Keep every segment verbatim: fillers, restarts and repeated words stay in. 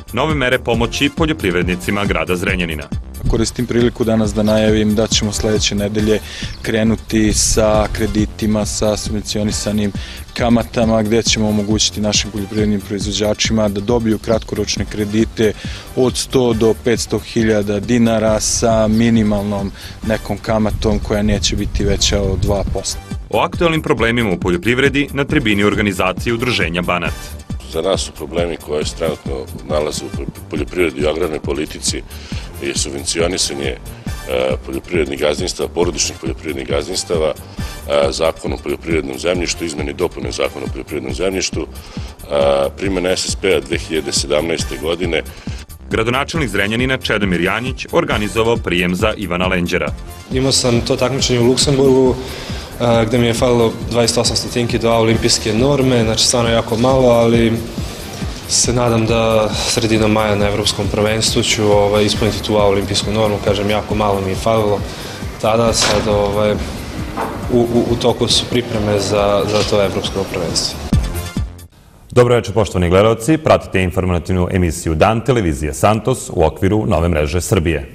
nove mere pomoći poljoprivrednicima grada Zrenjanina. Koristim priliku danas da najavim da ćemo sledeće nedelje krenuti sa kreditima, sa subvencionisanim kamatama, gde ćemo omogućiti našim poljoprivrednim proizvođačima da dobiju kratkoročne kredite od sto do petsto hiljada dinara sa minimalnom nekom kamatom koja neće biti veća od dva posto. O aktualnim problemima u poljoprivredi na tribini organizacije Udruženja Banat. Za nas su problemi koje se trenutno nalaze u poljoprivredi i agrarnoj politici i subvencionisanje poljoprivrednih gazdinstava, porodičnih poljoprivrednih gazdinstava, zakon o poljoprivrednom zemljištu, izmene i dopune zakona o poljoprivrednom zemljištu, primjena S S P-a dve hiljade sedamnaeste. godine. Gradonačelnik Zrenjanina Čedomir Janjić organizovao prijem za Ivana Lenđera. Imao sam to takmičenje u Luksemburgu, gde mi je falilo dvadeset osam stotinki do olimpijske norme, znači stvarno jako malo, ali se nadam da sredinom maja na evropskom prvenstvu ću ispuniti tu olimpijsku normu, kažem, jako malo mi je falilo tada, sad u toku su pripreme za to evropsko prvenstvo. Dobro večer, poštovani gledalci, pratite informativnu emisiju Dan televizije Santos u okviru Nove mreže Srbije.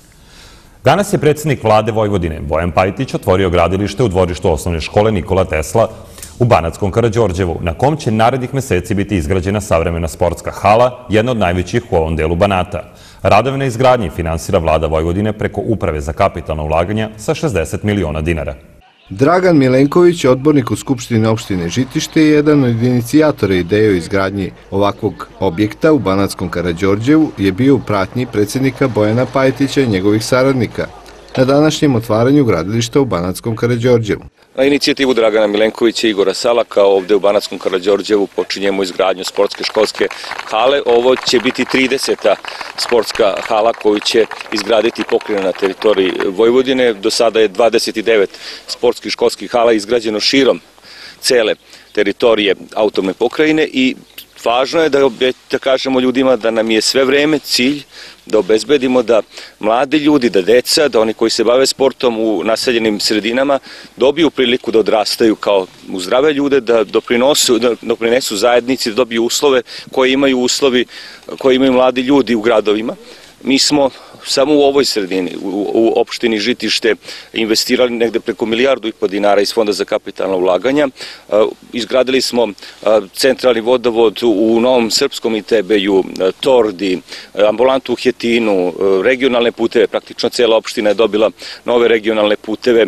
Danas je predsjednik vlade Vojvodine, Bojan Pajtić, otvorio gradilište u dvorištu osnovne škole Nikola Tesla u Banatskom Karađorđevu, na kom će narednih meseci biti izgrađena savremena sportska hala, jedna od najvećih u ovom delu Banata. Radove na izgradnji finansira vlada Vojvodine preko Uprave za kapitalna ulaganja sa šezdeset miliona dinara. Dragan Milenković, odbornik u Skupštini opštine Žitište, je jedan od inicijatora ideje o izgradnji ovakvog objekta u Banatskom Karađorđevu, je bio u pratnji predsjednika Bojana Pajtića i njegovih saradnika na današnjem otvaranju gradilišta u Banatskom Karađorđevu. Na inicijativu Dragana Milenkovića i Igora Salaka ovde u Banatskom Karađorđevu počinjemo izgradnju sportske školske hale. Ovo će biti trideseta sportska hala koju će izgraditi pokrajina na teritoriji Vojvodine. Do sada je dvadeset devet sportskih školskih hala izgrađeno širom cele teritorije autonomne pokrajine i važno je da kažemo ljudima da nam je sve vreme cilj da obezbedimo da mladi ljudi, da deca, da oni koji se bave sportom u naseljenim sredinama dobiju priliku da odrastaju kao u zdrave ljude, da doprinesu zajednici, da dobiju uslove koje imaju uslovi, koje imaju mladi ljudi u gradovima. Mi smo samo u ovoj sredini, u opštini Žitište, investirali negde preko milijardu i po dinara iz Fonda za kapitalna ulaganja. Izgradili smo centralni vodovod u Novom Srpskom i Tebeju, Tordi, ambulantu u Hetinu, regionalne puteve, praktično cijela opština je dobila nove regionalne puteve.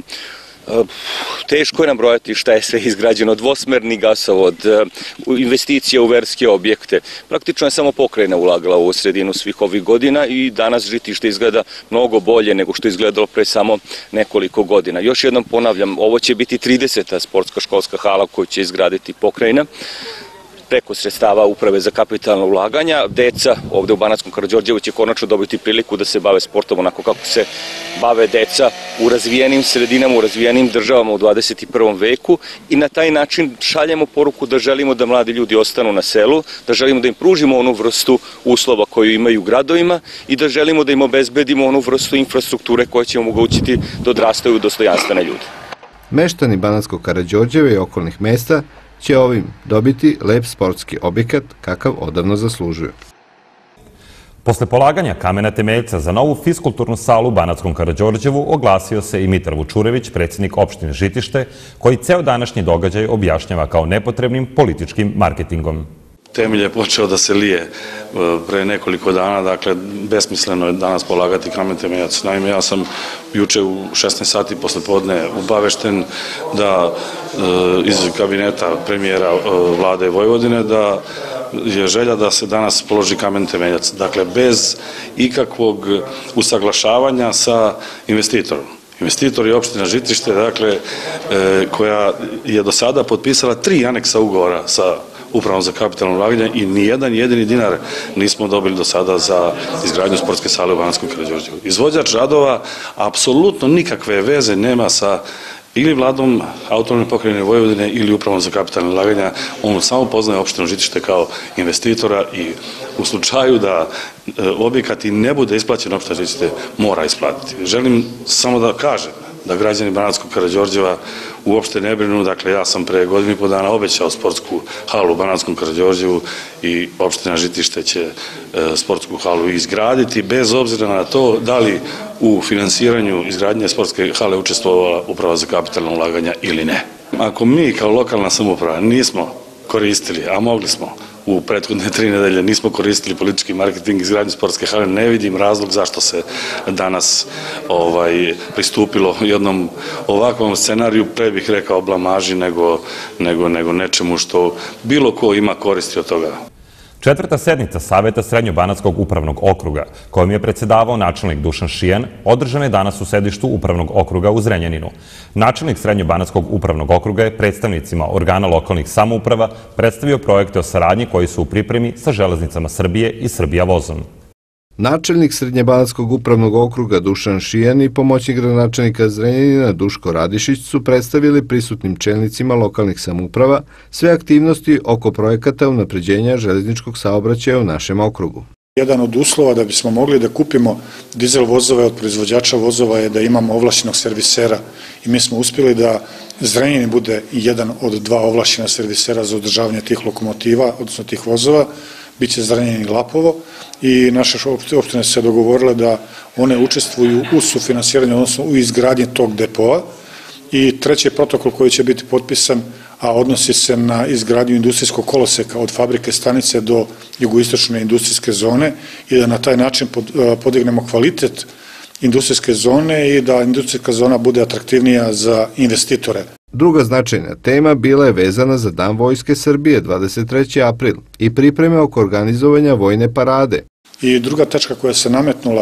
Teško je nabrojati šta je sve izgrađeno, dvosmerni gasovod, investicije u verske objekte. Praktično je samo pokrajina ulagala u sredinu svih ovih godina i danas Žitište izgleda mnogo bolje nego što je izgledalo pre samo nekoliko godina. Još jednom ponavljam, ovo će biti trideseta sportska školska hala koju će izgraditi pokrajina preko sredstava Uprave za kapitalna ulaganja. Deca ovde u Banatskom Karađorđevu će konačno dobiti priliku da se bave sportom onako kako se bave deca u razvijenim sredinama, u razvijenim državama u dvadeset prvom veku i na taj način šaljemo poruku da želimo da mladi ljudi ostanu na selu, da želimo da im pružimo onu vrstu uslova koju imaju u gradovima i da želimo da im obezbedimo onu vrstu infrastrukture koja će omogućiti da odrastaju dostojanstvene ljude. Meštani Banatskog Karađorđeva i okolnih mesta će ovim dobiti lep sportski objekat kakav odavno zaslužuju. Posle polaganja kamena temeljca za novu fiskulturnu salu u Banatskom Karađorđevu oglasio se i Mitar Vučurević, predsjednik opštine Žitište, koji ceo današnji događaj objašnjava kao nepotrebnim političkim marketingom. Temelj je počeo da se lije pre nekoliko dana, dakle, besmisleno je danas polagati kamen temeljac. Naime, ja sam juče u šesnaest sati posle podne obavešten da iz kabineta premijera vlade Vojvodine da je želja da se danas položi kamen temeljac. Dakle, bez ikakvog usaglašavanja sa investitorom. Investitor je opština Žitište, dakle, koja je do sada potpisala tri aneksa ugovora sa Upravom za kapitalno ulaganje i nijedan jedini dinar nismo dobili do sada za izgradnju sportske sale u Banatskom Karađorđevu. Izvođač radova apsolutno nikakve veze nema sa ili vladom autonomne pokrajine Vojvodine ili Upravom za kapitalno ulaganja. On samo poznaje opštinu Žitište kao investitora i u slučaju da objekat i ne bude isplaćen, opština Žitište mora isplatiti. Želim samo da kažem da građani Banatskog Karađorđeva uopšte ne brinu. Dakle, ja sam pre godinu i po dana obećao sportsku halu u Banatskom Karađorđevu i opština Žitište će sportsku halu izgraditi, bez obzira na to da li u finansiranju izgradnje sportske hale učestvovala Uprava za kapitalna ulaganja ili ne. Ako mi kao lokalna samouprava nismo koristili, a mogli smo u prethodne tri nedelje, nismo koristili politički marketing izgradnju sportske hale, ne vidim razlog zašto se danas ovaj, pristupilo jednom ovakvom scenariju, pre bih rekao blamaži nego, nego, nego nečemu što bilo ko ima koristi od toga. Četvrta sednica Saveta Srednjobanatskog upravnog okruga, kojom je predsedavao načelnik Dušan Šijan, održana je danas u sedištu upravnog okruga u Zrenjaninu. Načelnik Srednjobanatskog upravnog okruga je predstavnicima organa lokalnih samouprava predstavio projekte o saradnji koji su u pripremi sa Železnicama Srbije i Srbija vozom. Načelnik Srednjebanatskog upravnog okruga Dušan Šijan i pomoćnik gradonačelnika Zrenjanina Duško Radišić su predstavili prisutnim čelnicima lokalnih samouprava sve aktivnosti oko projekata unapređenja železničkog saobraćaja u našem okrugu. Jedan od uslova da bismo mogli da kupimo dizel vozove od proizvođača vozova je da imamo ovlašćenog servisera i mi smo uspjeli da Zrenjanin bude jedan od dva ovlašćena servisera za održavanje tih lokomotiva, odnosno tih vozova. Biće Zrenjanin i Lapovo i naše opštine su se dogovorile da one učestvuju u sufinansiranju, odnosno u izgradnji tog depoa. I treći protokol koji će biti potpisan, a odnosi se na izgradnju industrijskog koloseka od fabrike stanice do jugoistočne industrijske zone i da na taj način podignemo kvalitet industrijske zone i da industrijska zona bude atraktivnija za investitore. Druga značajna tema bila je vezana za Dan Vojske Srbije dvadeset treći april i pripreme oko organizovanja vojne parade. I druga tačka koja se nametnula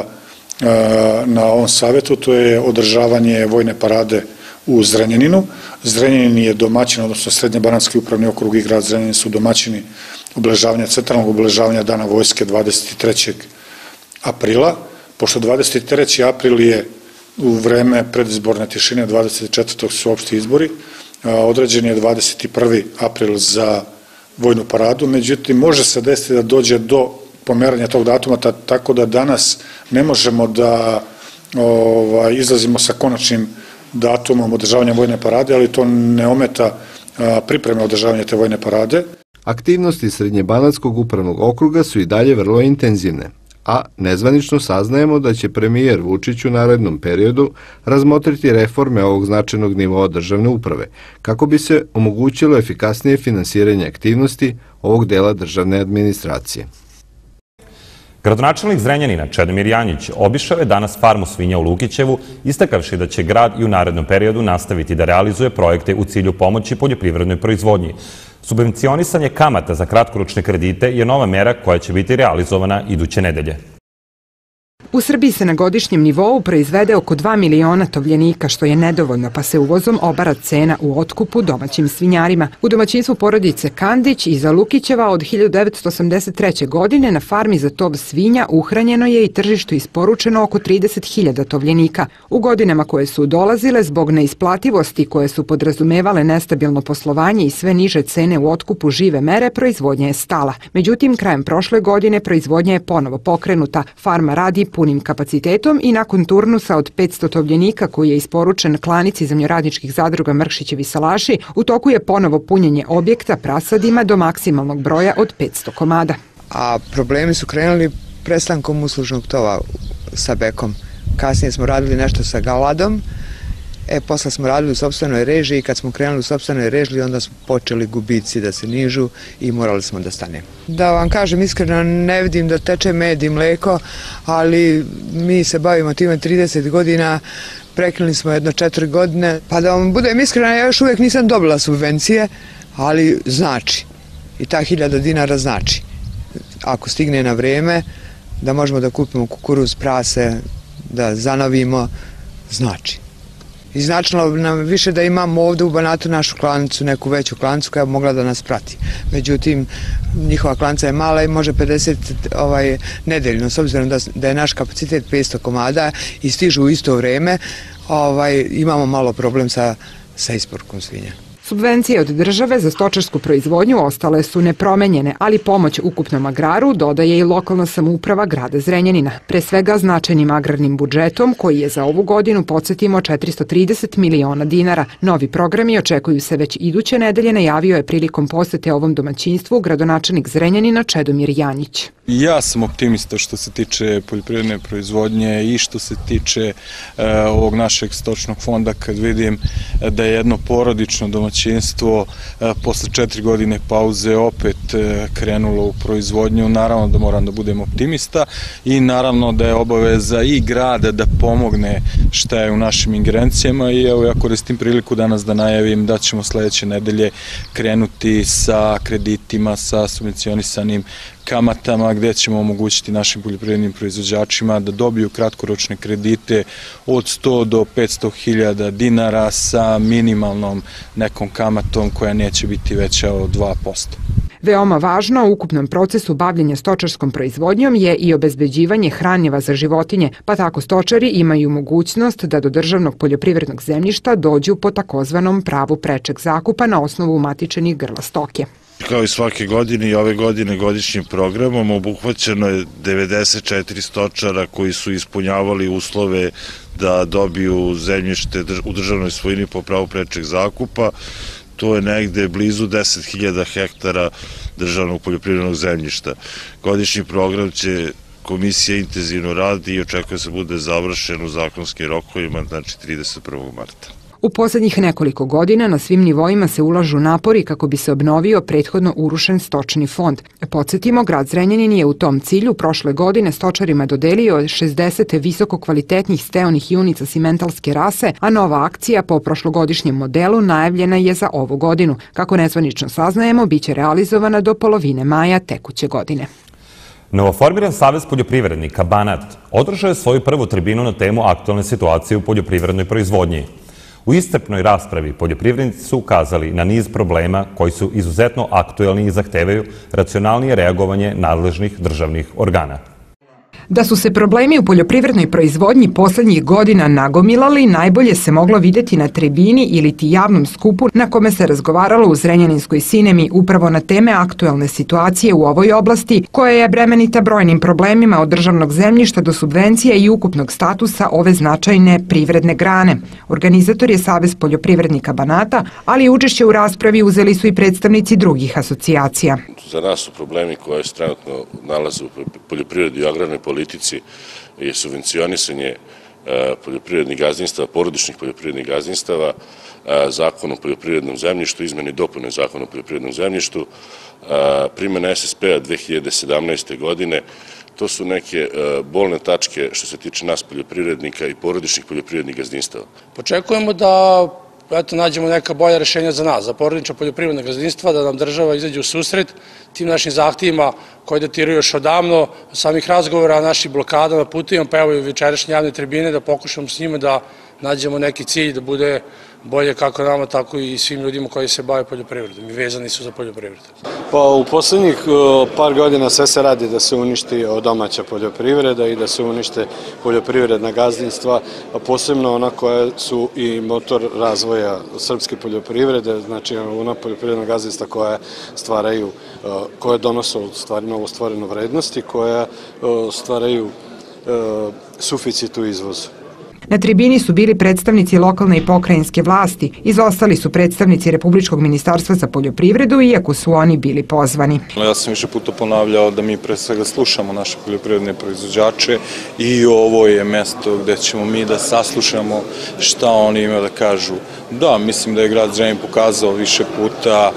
na ovom savetu, to je održavanje vojne parade u Zrenjaninu. Zrenjanin je domaćin, odnosno Srednjebanatski upravni okrug i grad Zrenjanin su domaćini obeležavanja, centralnog obeležavanja Dana Vojske dvadeset trećeg aprila. Pošto dvadeset treći april je u vreme predizborne tišine, dvadeset četvrtog su opšti izbori, određen je dvadeset prvi april za vojnu paradu, međutim može se desiti da dođe do pomeranja tog datuma, tako da danas ne možemo da izlazimo sa konačnim datumom održavanja vojne parade, ali to ne ometa pripreme održavanja te vojne parade. Aktivnosti Srednjebanatskog upravnog okruga su i dalje vrlo intenzivne, a nezvanično saznajemo da će premijer Vučić u narednom periodu razmotriti reforme ovog značajnog nivoa državne uprave, kako bi se omogućilo efikasnije finansiranje aktivnosti ovog dela državne administracije. Gradonačelnik Zrenjanina Čedomir Janjić obišao je danas farmu svinja u Lukićevu, istakavši da će grad i u narednom periodu nastaviti da realizuje projekte u cilju pomoći poljoprivrednoj proizvodnji. Subvencionisanje kamata za kratkoročne kredite je nova mera koja će biti realizovana iduće nedelje. U Srbiji se na godišnjem nivou proizvede oko dva miliona tovljenika, što je nedovoljno, pa se uvozom obara cena u otkupu domaćim svinjarima. U domaćinstvu porodice Kandić iza Lukićeva od hiljadu devetsto osamdeset treće. godine na farmi za tov svinja uhranjeno je i tržištu isporučeno oko trideset hiljada tovljenika. U godinama koje su dolazile, zbog neisplativosti koje su podrazumevale nestabilno poslovanje i sve niže cene u otkupu žive mere, proizvodnja je stala. Međutim, krajem prošle godine proizvodnja je ponovo pokrenuta. Farma radi punim kapacitetom i nakon turnusa od petsto tovljenika koji je isporučen klanici zemljoradničkih zadruga Mrkšićevi salaši, u toku je ponovo punjenje objekta prasadima do maksimalnog broja od petsto komada. A problemi su krenuli prestankom uslužnog tova sa bekom. Kasnije smo radili nešto sa galadom, e, posle smo radili u sopstvenoj režiji i kad smo krenuli u sopstvenoj režiji onda smo počeli gubici da se nižu i morali smo da stanemo. Da vam kažem iskreno, ne vidim da teče med i mleko, ali mi se bavimo time trideset godina, prekinuli smo jedno četiri godine, pa da vam budem iskrena, ja još uvijek nisam dobila subvencije, ali znači, i ta hiljada dinara znači, ako stigne na vreme, da možemo da kupimo kukuruz, prase, da zanavimo, znači. I značilo nam više da imamo ovdje u Banatu našu klanicu, neku veću klanicu koja je mogla da nas prati. Međutim, njihova klanica je mala i može pedeset ovaj, nedeljno, s obzirom da, da je naš kapacitet petsto komada i stižu u isto vreme, ovaj, imamo malo problem sa, sa isporukom svinja. Subvencije od države za stočarsku proizvodnju ostale su nepromenjene, ali pomoć ukupnom agraru dodaje i lokalna samouprava grada Zrenjanina, pre svega značajnim agrarnim budžetom koji je za ovu godinu, podsjetimo, četiristo trideset miliona dinara. Novi programi očekuju se već iduće nedelje, najavio je prilikom posete ovom domaćinstvu gradonačelnik Zrenjanina Čedomir Janjić. Ja sam optimista što se tiče poljoprivredne proizvodnje i što se tiče e, ovog našeg stočnog fonda, kad vidim da je jedno porodično domaćinstvo e, posle četiri godine pauze opet e, krenulo u proizvodnju. Naravno da moram da budem optimista i naravno da je obaveza i grada da pomogne šta je u našim ingerencijama i evo ja koristim priliku danas da najavim da ćemo sledeće nedelje krenuti sa kreditima, sa subvencionisanim kamatama, gde ćemo omogućiti našim poljoprivrednim proizvođačima da dobiju kratkoročne kredite od sto do petsto hiljada dinara sa minimalnom nekom kamatom koja neće biti veća od dva posto. Veoma važno u ukupnom procesu bavljenja stočarskom proizvodnjom je i obezbeđivanje hranjiva za životinje, pa tako stočari imaju mogućnost da do državnog poljoprivrednog zemljišta dođu po takozvanom pravu prečeg zakupa na osnovu umatičenih grla stoke. Kao i svake godine i ove godine godišnjim programom obuhvaćeno je devedeset četiri stočara koji su ispunjavali uslove da dobiju zemljište u državnoj svojini po pravu prečeg zakupa. To je negde blizu deset hiljada hektara državnog poljoprivrednog zemljišta. Godišnji program će komisija intenzivno radi i očekuje se bude završen u zakonskim rokovima, znači trideset prvog marta. U poslednjih nekoliko godina na svim nivoima se ulažu napori kako bi se obnovio prethodno urušen stočni fond. Podsjetimo, grad Zrenjanin je u tom cilju prošle godine stočarima dodelio šezdeset visoko kvalitetnih steonih junica simentalske rase, a nova akcija po prošlogodišnjem modelu najavljena je za ovu godinu. Kako nezvanično saznajemo, biće realizovana do polovine maja tekuće godine. Novoformiran Savez poljoprivrednika Banat održao je svoju prvu tribinu na temu aktualne situacije u poljoprivrednoj proizvodnji. U iscrpnoj raspravi poljoprivrednici su ukazali na niz problema koji su izuzetno aktuelni i zahtevaju racionalnije reagovanje nadležnih državnih organa. Da su se problemi u poljoprivrednoj proizvodnji poslednjih godina nagomilali, najbolje se moglo videti na tribini ili ti javnom skupu na kome se razgovaralo u Zrenjaninskoj Sinemi upravo na teme aktuelne situacije u ovoj oblasti, koja je bremenita brojnim problemima od državnog zemljišta do subvencija i ukupnog statusa ove značajne privredne grane. Organizator je Savez poljoprivrednika Banata, ali učešće u raspravi uzeli su i predstavnici drugih asocijacija. Za nas su problemi koje se trenutno nalaze u poljoprivredi i agrarnoj politici je subvencionisanje poljoprivrednih gazdinstava, porodičnih poljoprivrednih gazdinstava, zakon o poljoprivrednom zemljištu, izmene i dopune zakona o poljoprivrednom zemljištu, primjena S S P-a dve hiljade sedamnaeste. godine. To su neke bolne tačke što se tiče nas poljoprivrednika i porodičnih poljoprivrednih gazdinstava. Očekujemo da eto, nađemo neka bolja rešenja za nas, za porodična poljoprivredna gazdinstva, da nam država izađe u susret tim našim zahtevima koji datiraju još odavno, samih razgovora, naših blokada na putovima, pa evo i večerašnje javne tribine, da pokušamo s njima da nađemo neki cilj da bude bolje kako nama, tako i svim ljudima koji se bave poljoprivredom i vezani su za poljoprivredu. Pa u poslednjih par godina sve se radi da se uništi domaća poljoprivreda i da se unište poljoprivredna gazdinstva, a posebno ona koja su i motor razvoja srpske poljoprivrede, znači ona poljoprivredna gazdinstva koja stvaraju, koja donose novo stvorenu vrednost i koja stvaraju suficit u izvozu. Na tribini su bili predstavnici lokalne i pokrajinske vlasti, izostali su predstavnici Republičkog ministarstva za poljoprivredu, iako su oni bili pozvani. Ja sam više puta ponavljao da mi pre svega slušamo naše poljoprivredne proizvođače i ovo je mesto gde ćemo mi da saslušamo šta oni imaju da kažu. Da, mislim da je grad Zrenjanin pokazao više puta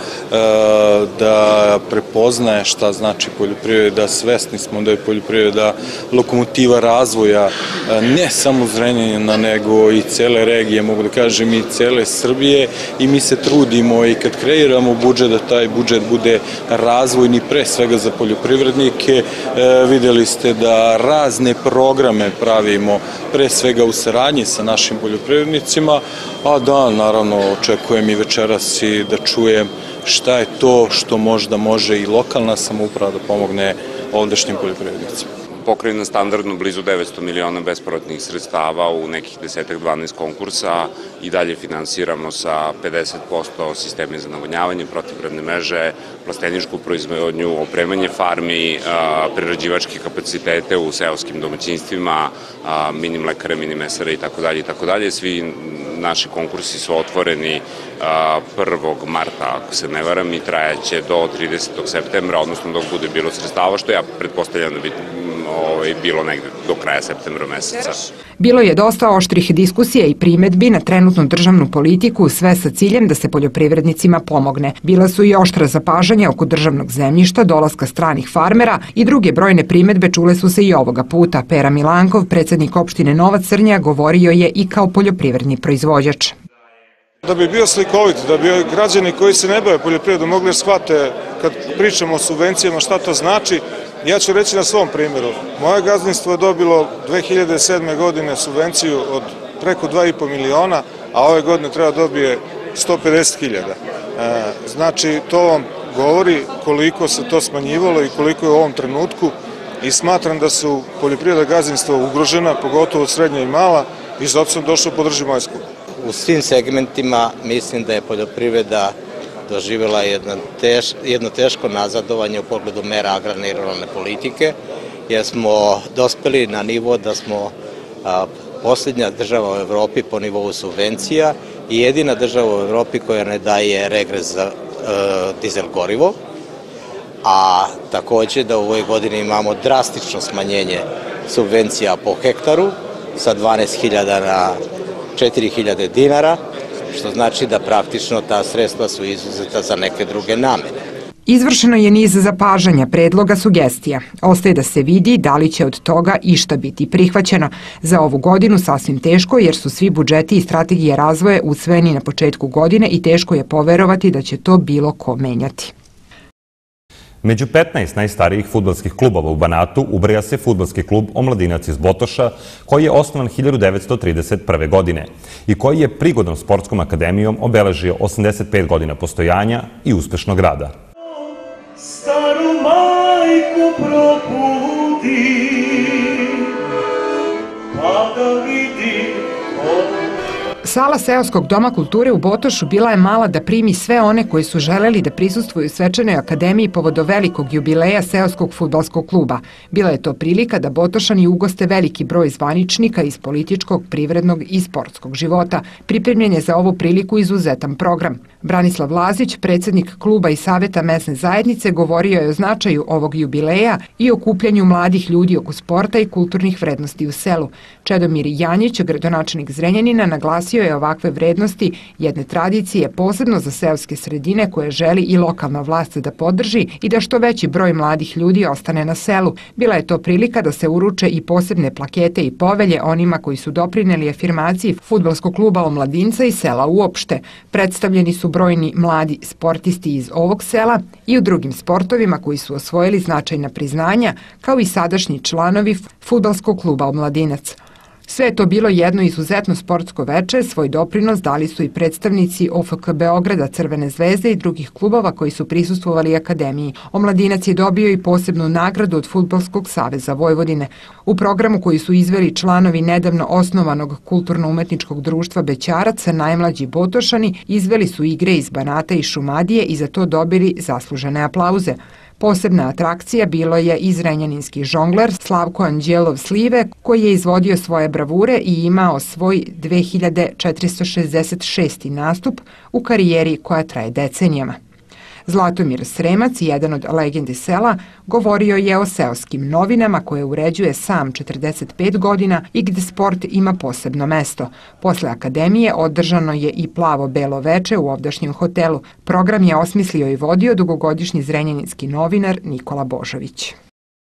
da prepoznaje šta znači poljoprivreda, svesni smo da je poljoprivreda lokomotiva razvoja ne samo Zrenjanina, nego i cele regije, mogu da kažem i cele Srbije, i mi se trudimo i kad kreiramo budžet da taj budžet bude razvojni pre svega za poljoprivrednike. Videli ste da razne programe pravimo pre svega u saradnji sa našim poljoprivrednicima, a da, naravno, očekujem i večeras i da čujem šta je to što možda može i lokalna samouprava da pomogne ovdašnjim poljoprivrednicima. pokrene standardno blizu devetsto miliona bespovratnih sredstava u nekih desetak dvanaest konkursa i dalje finansiramo sa pedeset posto sisteme za navodnjavanje, protivgradne mreže, plasteničku proizvodnju, opremanje farmi, prerađivačke kapacitete u seoskim domaćinstvima, mini mlekare, mini mesare itd. itd. Svi naši konkursi su otvoreni prvog marta, ako se ne varam, i trajaće do tridesetog septembra, odnosno dok bude bilo sredstava, što ja pretpostavljam da bi bilo negde do kraja septembra meseca. Bilo je dosta oštrih diskusija i primetbi na trenutnu državnu politiku, sve sa ciljem da se poljoprivrednicima pomogne. Bila su i oštra zapažanja oko državnog zemljišta, dolaska stranih farmera i druge brojne primetbe čule su se i ovoga puta. Pera Milankov, predsednik opštine Nova Crnja, govorio je i kao poljoprivredni proizvođač. Da bi bio slikovit, da bi građani koji se ne bave poljoprivredom mogli shvate kad pričamo o subvencijama šta to znači, ja ću reći na svom primjeru. Moje gazdinstvo je dobilo dve hiljade sedme. godine subvenciju od preko dva i po miliona, a ove godine treba dobije sto pedeset hiljada. Znači, to vam govori koliko se to smanjivalo i koliko je u ovom trenutku i smatram da su poljoprivredna gazdinstva ugrožena, pogotovo srednja i mala, i zato sam došao podržati ovaj skup. U svim segmentima mislim da je poljoprivreda doživjela jedno teško nazadovanje u pogledu mera agrarne i ruralne politike, jer smo dospeli na nivo da smo posljednja država u Evropi po nivou subvencija i jedina država u Evropi koja ne daje regres za dizel gorivo, a takođe da u ovoj godini imamo drastično smanjenje subvencija po hektaru sa dvanaest hiljada na četiri hiljade dinara, što znači da praktično ta sredstva su izuzeta za neke druge namene. Izvršeno je niz zapažanja, predloga, sugestija. Ostaje da se vidi da li će od toga išta biti prihvaćeno. Za ovu godinu sasvim teško jer su svi budžeti i strategije razvoja usvojeni na početku godine i teško je poverovati da će to bilo ko menjati. Među petnaest najstarijih fudbalskih klubova u Banatu ubraja se fudbalski klub Omladinac iz Botoša, koji je osnovan hiljadu devetsto trideset prve. godine i koji je prigodnom sportskom akademijom obeležio osamdeset pet godina postojanja i uspešnog rada. Staru majku probudi, pa da vidi. Sala seoskog doma kulture u Botošu bila je mala da primi sve one koji su želeli da prisustvuju svečanoj akademiji povodom velikog jubileja seoskog fudbalskog kluba. Bila je to prilika da Botošani ugoste veliki broj zvaničnika iz političkog, privrednog i sportskog života. Pripremljen je za ovu priliku izuzetan program. Branislav Lazić, predsednik kluba i saveta mesne zajednice, govorio je o značaju ovog jubileja i okupljanju mladih ljudi oko sporta i kulturnih vrednosti u selu. Čedomir Janjić, gradonačelnik Zrenjanina, naglasio je ovakve vrednosti jedne tradicije, posebno za seoske sredine koje želi i lokalna vlast da podrži i da što veći broj mladih ljudi ostane na selu. Bila je to prilika da se uruče i posebne plakete i povelje onima koji su doprineli afirmaciji fudbalskog kluba Omladinca i sela uopšte. Predstavljeni su brojni mladi sportisti iz ovog sela i u drugim sportovima koji su osvojili značajna priznanja, kao i sadašnji članovi fudbalskog kluba Omladinac. Sve je to bilo jedno izuzetno sportsko veče, svoj doprinos dali su i predstavnici O F K Beograda, Crvene zvezde i drugih klubova koji su prisustvovali akademiji. Omladinac je dobio i posebnu nagradu od Fudbalskog saveza Vojvodine. U programu koji su izveli članovi nedavno osnovanog kulturno-umetničkog društva Bećarac, najmlađi Botošani, izveli su igre iz Banata i Šumadije i za to dobili zaslužene aplauze. Posebna atrakcija bilo je i zrenjaninski žongler Slavko Anđelov Slive, koji je izvodio svoje bravure i imao svoj dve hiljade četiristo šezdeset šesti. nastup u karijeri koja traje decenijama. Zlatomir Sremac, jedan od legendi sela, govorio je o seoskim novinama koje uređuje sam četrdeset pet godina i gde sport ima posebno mesto. Posle akademije održano je i plavo-belo veče u ovdašnjem hotelu. Program je osmislio i vodio dugogodišnji zrenjaninski novinar Nikola Božović.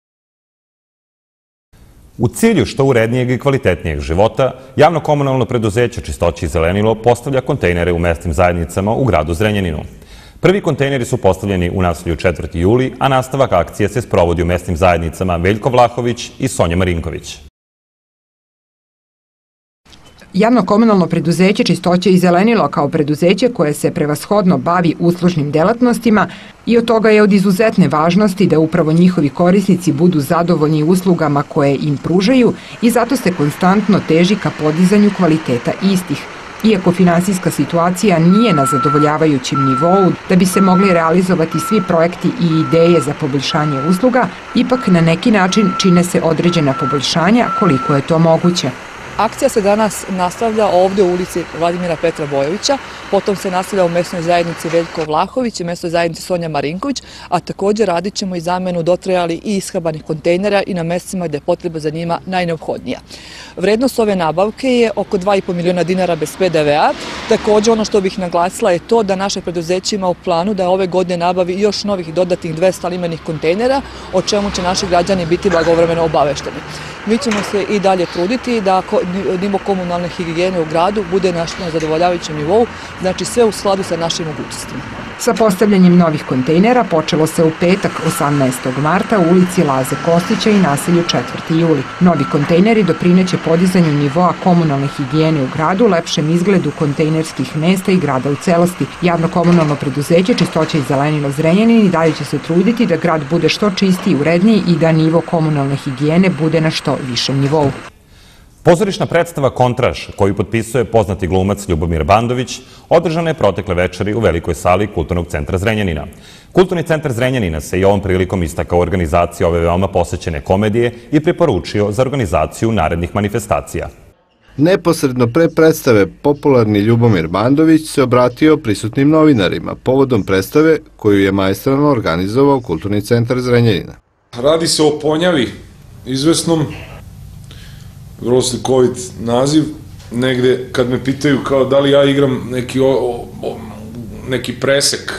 U cilju što urednijeg i kvalitetnijeg života, javno komunalno preduzeće Čistoća i zelenilo postavlja kontejnere u mesnim zajednicama u gradu Zrenjaninu. Prvi kontejneri su postavljeni u naselju četvrti juli, a nastavak akcije se sprovodi u mesnim zajednicama Veljko Vlahović i Sonja Marinković. Javno komunalno preduzeće Čistoća i zelenilo kao preduzeće koje se prevashodno bavi uslužnim delatnostima i od toga je od izuzetne važnosti da upravo njihovi korisnici budu zadovoljni uslugama koje im pružaju i zato se konstantno teži ka podizanju kvaliteta istih. Iako finansijska situacija nije na zadovoljavajućem nivou, da bi se mogli realizovati svi projekti i ideje za poboljšanje usluga, ipak na neki način čine se određena poboljšanja koliko je to moguće. Akcija se danas nastavlja ovdje u ulici Vladimira Petra Bojovića, potom se nastavlja u mesnoj zajednici Veljko Vlahović i mesnoj zajednici Sonja Marinković, a također radit ćemo i zamenu dotrajali i ishabanih kontejnera i na mestima gde je potreba za njima najneophodnija. Vrednost ove nabavke je oko dva i po miliona dinara bez pe de ve a. Također ono što bih naglasila je to da naše preduzeće ima u planu da ove godine nabavi još novih dodatnih dvesta limenih kontejnera, o čemu će naši građani biti blagovremeno obavešteni. Mi ćemo se i dalje truditi da nivo komunalne higijene u gradu bude na zadovoljavajućem nivou, znači sve u skladu sa našim mogućnostima. Sa postavljanjem novih kontejnera počelo se u petak osamnaestog marta u ulici Laze Kostića i naselju četvrti juli. Novi kontejneri doprineće podizanju nivoa komunalne higijene u gradu, lepšem izgledu kontejnerskih mesta i grada u celosti. Javno komunalno preduzeće Čistoća i zelenilo Zrenjanin i dalje će se truditi da grad bude što čistiji, uredniji i da nivo komunalne higijene bude na što višem nivou. Pozorišna predstava Kontraš, koju potpisuje poznati glumac Ljubomir Bandović, održana je protekle večeri u velikoj sali Kulturnog centra Zrenjanina. Kulturni centar Zrenjanina se i ovom prilikom istakao organizacije ove veoma posećene komedije i preporučio za organizaciju narednih manifestacija. Neposredno pre predstave popularni Ljubomir Bandović se obratio prisutnim novinarima povodom predstave koju je maestralno organizovao Kulturni centar Zrenjanina. Radi se o Ponjavi, izvesnom, vrlo slikovit naziv, negde kad me pitaju kao da li ja igram neki, o, o, neki presek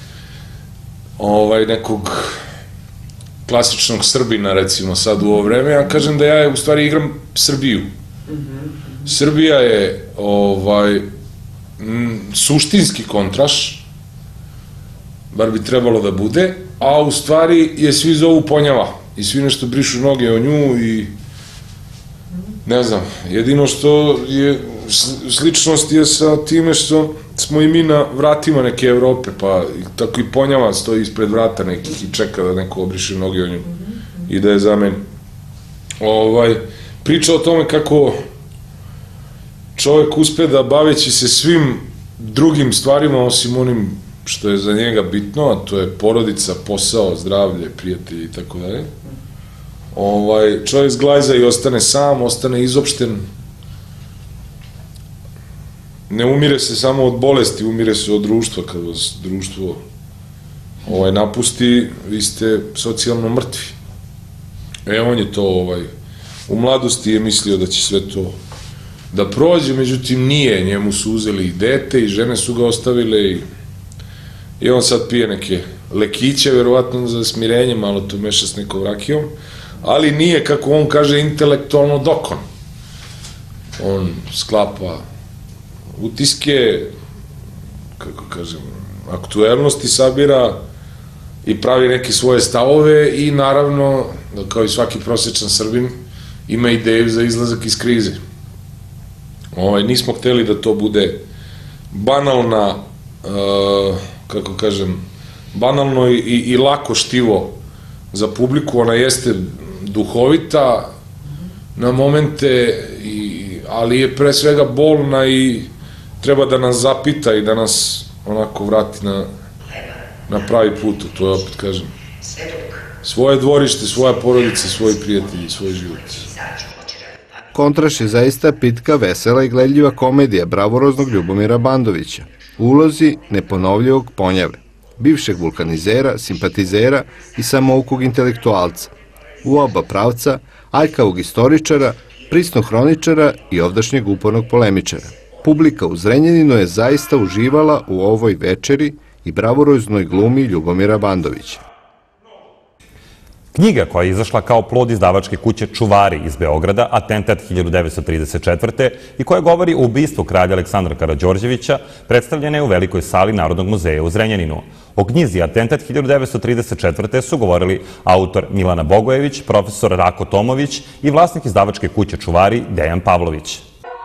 ovaj, nekog klasičnog Srbina, recimo sad u ovo vreme, ja kažem da ja u stvari igram Srbiju. Srbija je ovaj, m, suštinski kontraš, bar bi trebalo da bude, a u stvari je svi zovu Ponjava i svi nešto brišu noge o nju i ne znam, jedino što je sličnost je sa time što smo i mi na vratima neke Evrope, pa tako i Ponjava stoji ispred vrata nekih i čeka da neko obriše noge o nju i da je zameni. Ovaj, priča o tome kako čovjek uspe da baveći se svim drugim stvarima osim onim što je za njega bitno, a to je porodica, posao, zdravlje, prijatelji i tako dalje. Ovaj, čovjek zglajza i ostane sam, ostane izopšten. Ne umire se samo od bolesti, umire se od društva. Kad vas društvo ovaj, napusti, vi ste socijalno mrtvi. E, on je to, ovaj, u mladosti je mislio da će sve to da prođe, međutim nije, njemu su uzeli i dete i žene su ga ostavile i, i on sad pije neke lekiće, verovatno za smirenje, malo to meša s nekom rakijom, ali nije, kako on kaže, intelektualno dokon. On sklapa utiske, kako kažem, aktuelnosti sabira i pravi neke svoje stavove i naravno, kao i svaki prosječan Srbin, ima ideju za izlazak iz krize. Ovaj, nismo hteli da to bude banalna, uh, kako kažem, banalno i, i lako štivo za publiku, ona jeste duhovita na momente, i, ali je pre svega bolna i treba da nas zapita i da nas onako vrati na, na pravi put, to je opet kažem. Svoje dvorište, svoja porodica, svoji prijatelji, svoj život. Kontraš je zaista pitka, vesela i gledljiva komedija bravoroznog Ljubomira Bandovića u ulozi neponovljivog Ponjave, bivšeg vulkanizera, simpatizera i samoukog intelektualca, u oba pravca, aljkavog istoričara, prisnog hroničara i ovdašnjeg upornog polemičara. Publika u Zrenjaninu je zaista uživala u ovoj večeri i bravoroznoj glumi Ljubomira Bandovića. Knjiga koja je izašla kao plod izdavačke kuće Čuvari iz Beograda, Atentat hiljadu devetsto trideset četvrte. i koja govori o ubistvu kralja Aleksandra Karađorđevića, predstavljena je u velikoj sali Narodnog muzeja u Zrenjaninu. O knjizi Atentat hiljadu devetsto trideset četvrte. su govorili autor Milana Bogojević, profesor Rako Tomović i vlasnik izdavačke kuće Čuvari Dejan Pavlović.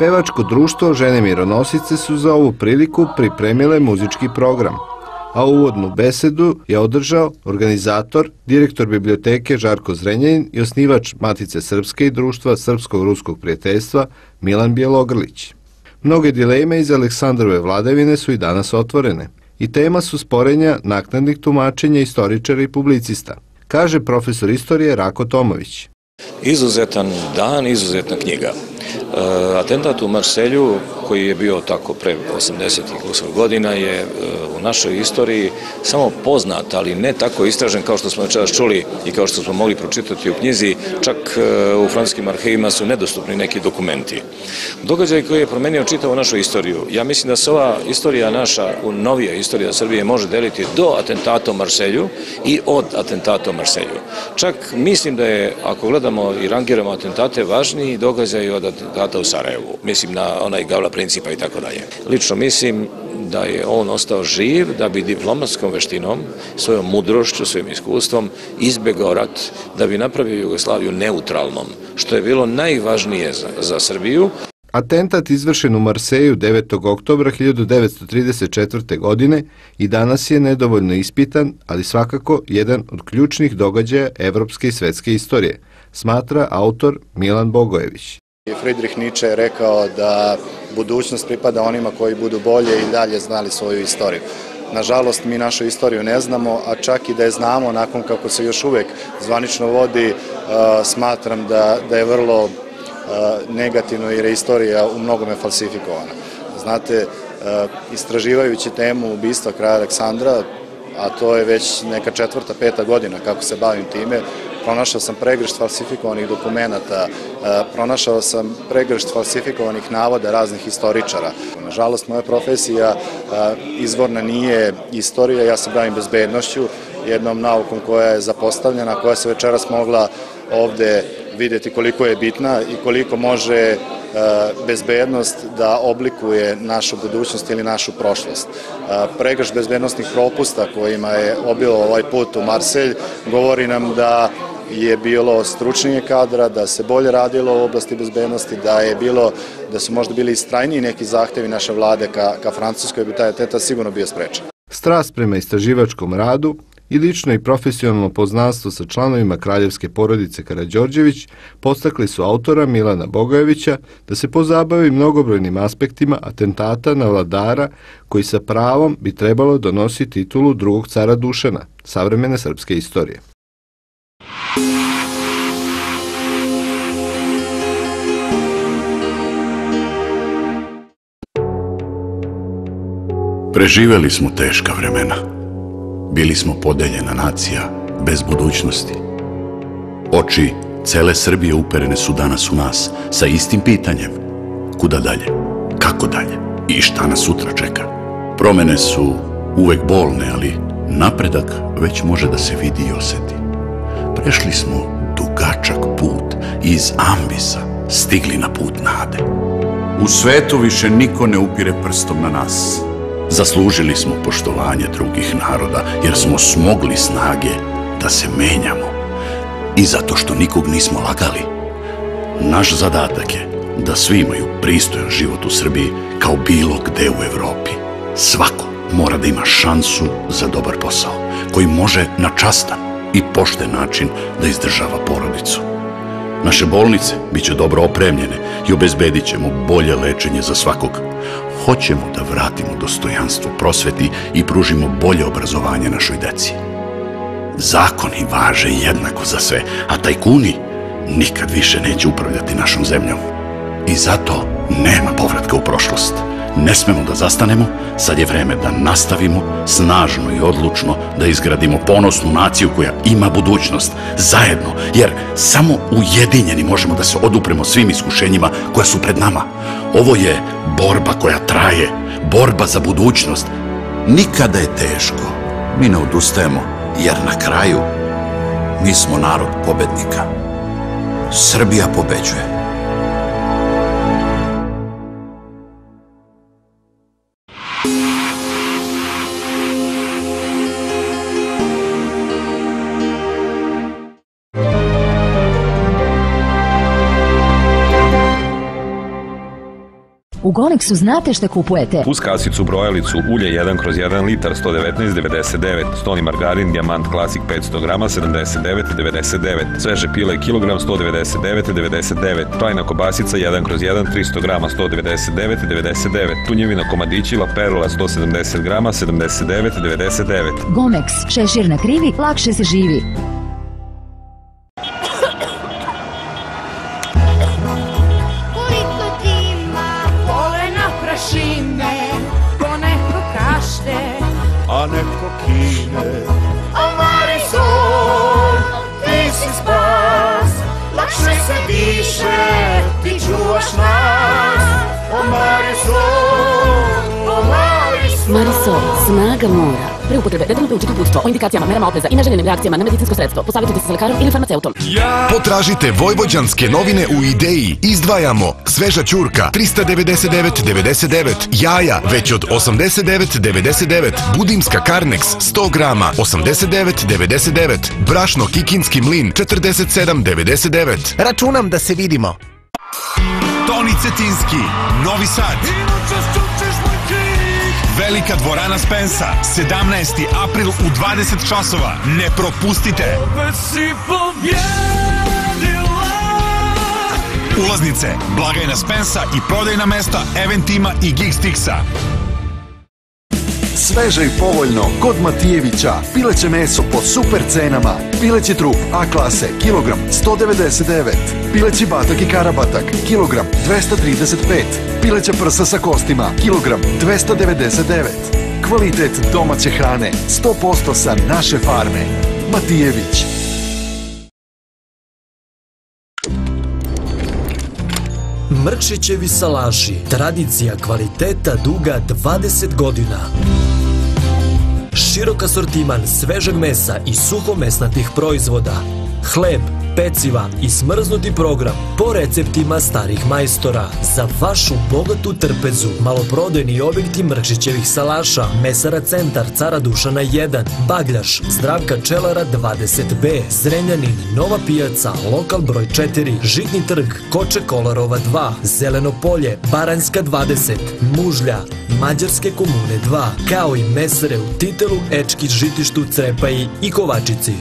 Pevačko društvo Žene mironosice su za ovu priliku pripremile muzički program, a uvodnu besedu je održao organizator, direktor biblioteke Žarko Zrenjanin i osnivač Matice Srpske i Društva Srpsko-ruskog prijateljstva Milan Bjelogrlić. Mnoge dileme iz Aleksandrove vladavine su i danas otvorene i tema su sporenja naknadnih tumačenja istoričara i publicista, kaže profesor istorije Rako Tomović. Izuzetan dan, izuzetna knjiga. Atentat u Marselju, koji je bio tako pre osamdesetih godina, je u našoj istoriji samo poznat, ali ne tako istražen kao što smo večeras čuli i kao što smo mogli pročitati u knjizi. Čak u francuskim arhivima su nedostupni neki dokumenti. Događaj koji je promenio čitavu našu istoriju. Ja mislim da se ova istorija naša, novija istorija Srbije, može deliti do atentata u Marselju i od atentata u Marselju. Čak mislim da je, ako gledamo i rangiramo atentate, važniji događaj od atentata u Sarajevu. Mislim na onaj Gavla principa i tako dalje. Lično mislim da je on ostao živ, da bi diplomatskom veštinom, svojom mudrošću, svojim iskustvom izbegao rat, da bi napravio Jugoslaviju neutralnom, što je bilo najvažnije za, za Srbiju. Atentat izvršen u Marseju devetog oktobra hiljadu devetsto trideset četvrte. godine i danas je nedovoljno ispitan, ali svakako jedan od ključnih događaja evropske i svetske istorije, smatra autor Milan Bogojević. Friedrich Nietzsche je rekao da budućnost pripada onima koji budu bolje i dalje znali svoju istoriju. Nažalost, mi našu istoriju ne znamo, a čak i da je znamo, nakon kako se još uvek zvanično vodi, smatram da, da je vrlo negativno jer je istorija u mnogome falsifikovana. Znate, istraživajući temu ubistva kralja Aleksandra, a to je već neka četvrta, peta godina kako se bavim time, pronašao sam pregršt falsifikovanih dokumenata, pronašao sam pregršt falsifikovanih navoda raznih istoričara. Nažalost, moja profesija izvorna nije istorija, ja se bavim bezbednošću, jednom naukom koja je zapostavljena, koja se večeras mogla ovde videti koliko je bitna i koliko može bezbednost da oblikuje našu budućnost ili našu prošlost. Pregršt bezbednostnih propusta kojima je obilo ovaj put u Marselj govori nam da je bilo stručnije kadra, da se bolje radilo u oblasti bezbednosti, da je bilo, da su možda bili istrajniji neki zahtevi naše vlade ka, ka Francuskoj, bi taj atentat sigurno bio sprečen. Strast prema istraživačkom radu i lično i profesionalno poznanstvo sa članovima kraljevske porodice Karađorđević podstakli su autora Milana Bogojevića da se pozabavi mnogobrojnim aspektima atentata na vladara koji sa pravom bi trebalo donositi titulu drugog cara Dušana, savremene srpske istorije. Preživeli smo teška vremena. Bili smo podeljena nacija, bez budućnosti. Oči cele Srbije uperene su danas u nas sa istim pitanjem. Kuda dalje? Kako dalje? I šta nas sutra čeka? Promene su uvek bolne, ali napredak već može da se vidi i oseti. Prešli smo dugačak put i iz ambisa stigli na put nade. U svetu više niko ne upire prstom na nas. Zaslužili smo poštovanje drugih naroda jer smo smogli snage da se menjamo i zato što nikog nismo lagali. Naš zadatak je da svi imaju pristojan život u Srbiji kao bilo gde u Evropi. Svako mora da ima šansu za dobar posao koji može na častan i pošten način da izdržava porodicu. Naše bolnice bit će dobro opremljene i obezbedit ćemo bolje lečenje za svakog. Hoćemo da vratimo dostojanstvo prosveti i pružimo bolje obrazovanje našoj deci. Zakoni važe jednako za sve, a tajkuni nikad više neće upravljati našom zemljom. I zato nema povratka u prošlost. Ne smemo da zastanemo, sad je vreme da nastavimo snažno i odlučno da izgradimo ponosnu naciju koja ima budućnost zajedno, jer samo ujedinjeni možemo da se odupremo svim iskušenjima koja su pred nama. Ovo je borba koja traje, borba za budućnost. Nikada je teško, mi ne odustajemo, jer na kraju mi smo narod pobednika. Srbija pobeđuje. U Gomexu znate šta kupujete. Uz kasicu brojalicu ulje jedan kroz jedan litar sto devetnaest devedeset devet, stoni margarin Dijamant Klasik petsto grama sedamdeset devet devedeset devet, sveže pile kilogram sto devedeset devet devedeset devet, trajna kobasica jedan kroz jedan tristo grama sto devedeset devet devedeset devet, tunjevina komadićila Perla sto sedamdeset grama sedamdeset devet devedeset devet. Gomex, šešir na krivi, lakše se živi. A neko kine. A Marisol, ti si spas, lakše se diše, ti čuvaš nas. O Marisol, o Marisol. Marisol, snaga mora. Pre upotrebe detaljno proučite uputstvo o indikacijama, merama opreza i neželjenim reakcijama na medicinsko sredstvo. Posavjetujte se sa lekarom ili farmaceutom. Potražite vojvođanske novine u Ideji. Izdvajamo sveža ćurka trista devedeset devet devedeset devet, jaja već od osamdeset devet devedeset devet, budimska Karnex sto grama osamdeset devet devedeset devet, brašno Kikinski mlin četrdeset sedam devedeset devet. Računam da se vidimo. Toni Cetinski, Novi Sad. Velika dvorana Spensa, sedamnaesti april u dvadeset časova. Ne propustite! Ulaznice, blagajna Spensa i prodajna mesta Eventima i Gigstixa. Sveže i povoljno kod Matijevića. Pileće meso po super cenama. Pileći trup A klase, kilogram sto devedeset devet. Pileći batak i karabatak, kilogram dvesta trideset pet. Pileća prsa sa kostima, kilogram dvesta devedeset devet. Kvalitet domaće hrane, sto posto sa naše farme. Matijević. Mrkšićevi salaši, tradicija kvaliteta duga dvadeset godina. Širok asortiman svežeg mesa i suhomesnatih proizvoda. Hleb, peciva i smrznuti program po receptima starih majstora. Za vašu bogatu trpezu, maloprodajni objekti Mrkšićevih salaša, Mesara Centar, Cara Dušana jedan, Bagljaš, Zdravka Čelara dvadeset B, Zrenjanin, Nova pijaca, lokal broj četiri, Žitni trg, Koče Kolarova dva, Zeleno polje, Baranjska dvadeset, Mužlja, Mađarske komune dva, kao i mesare u Titelu, Ečki, Žitištu, Crepaji i Kovačici.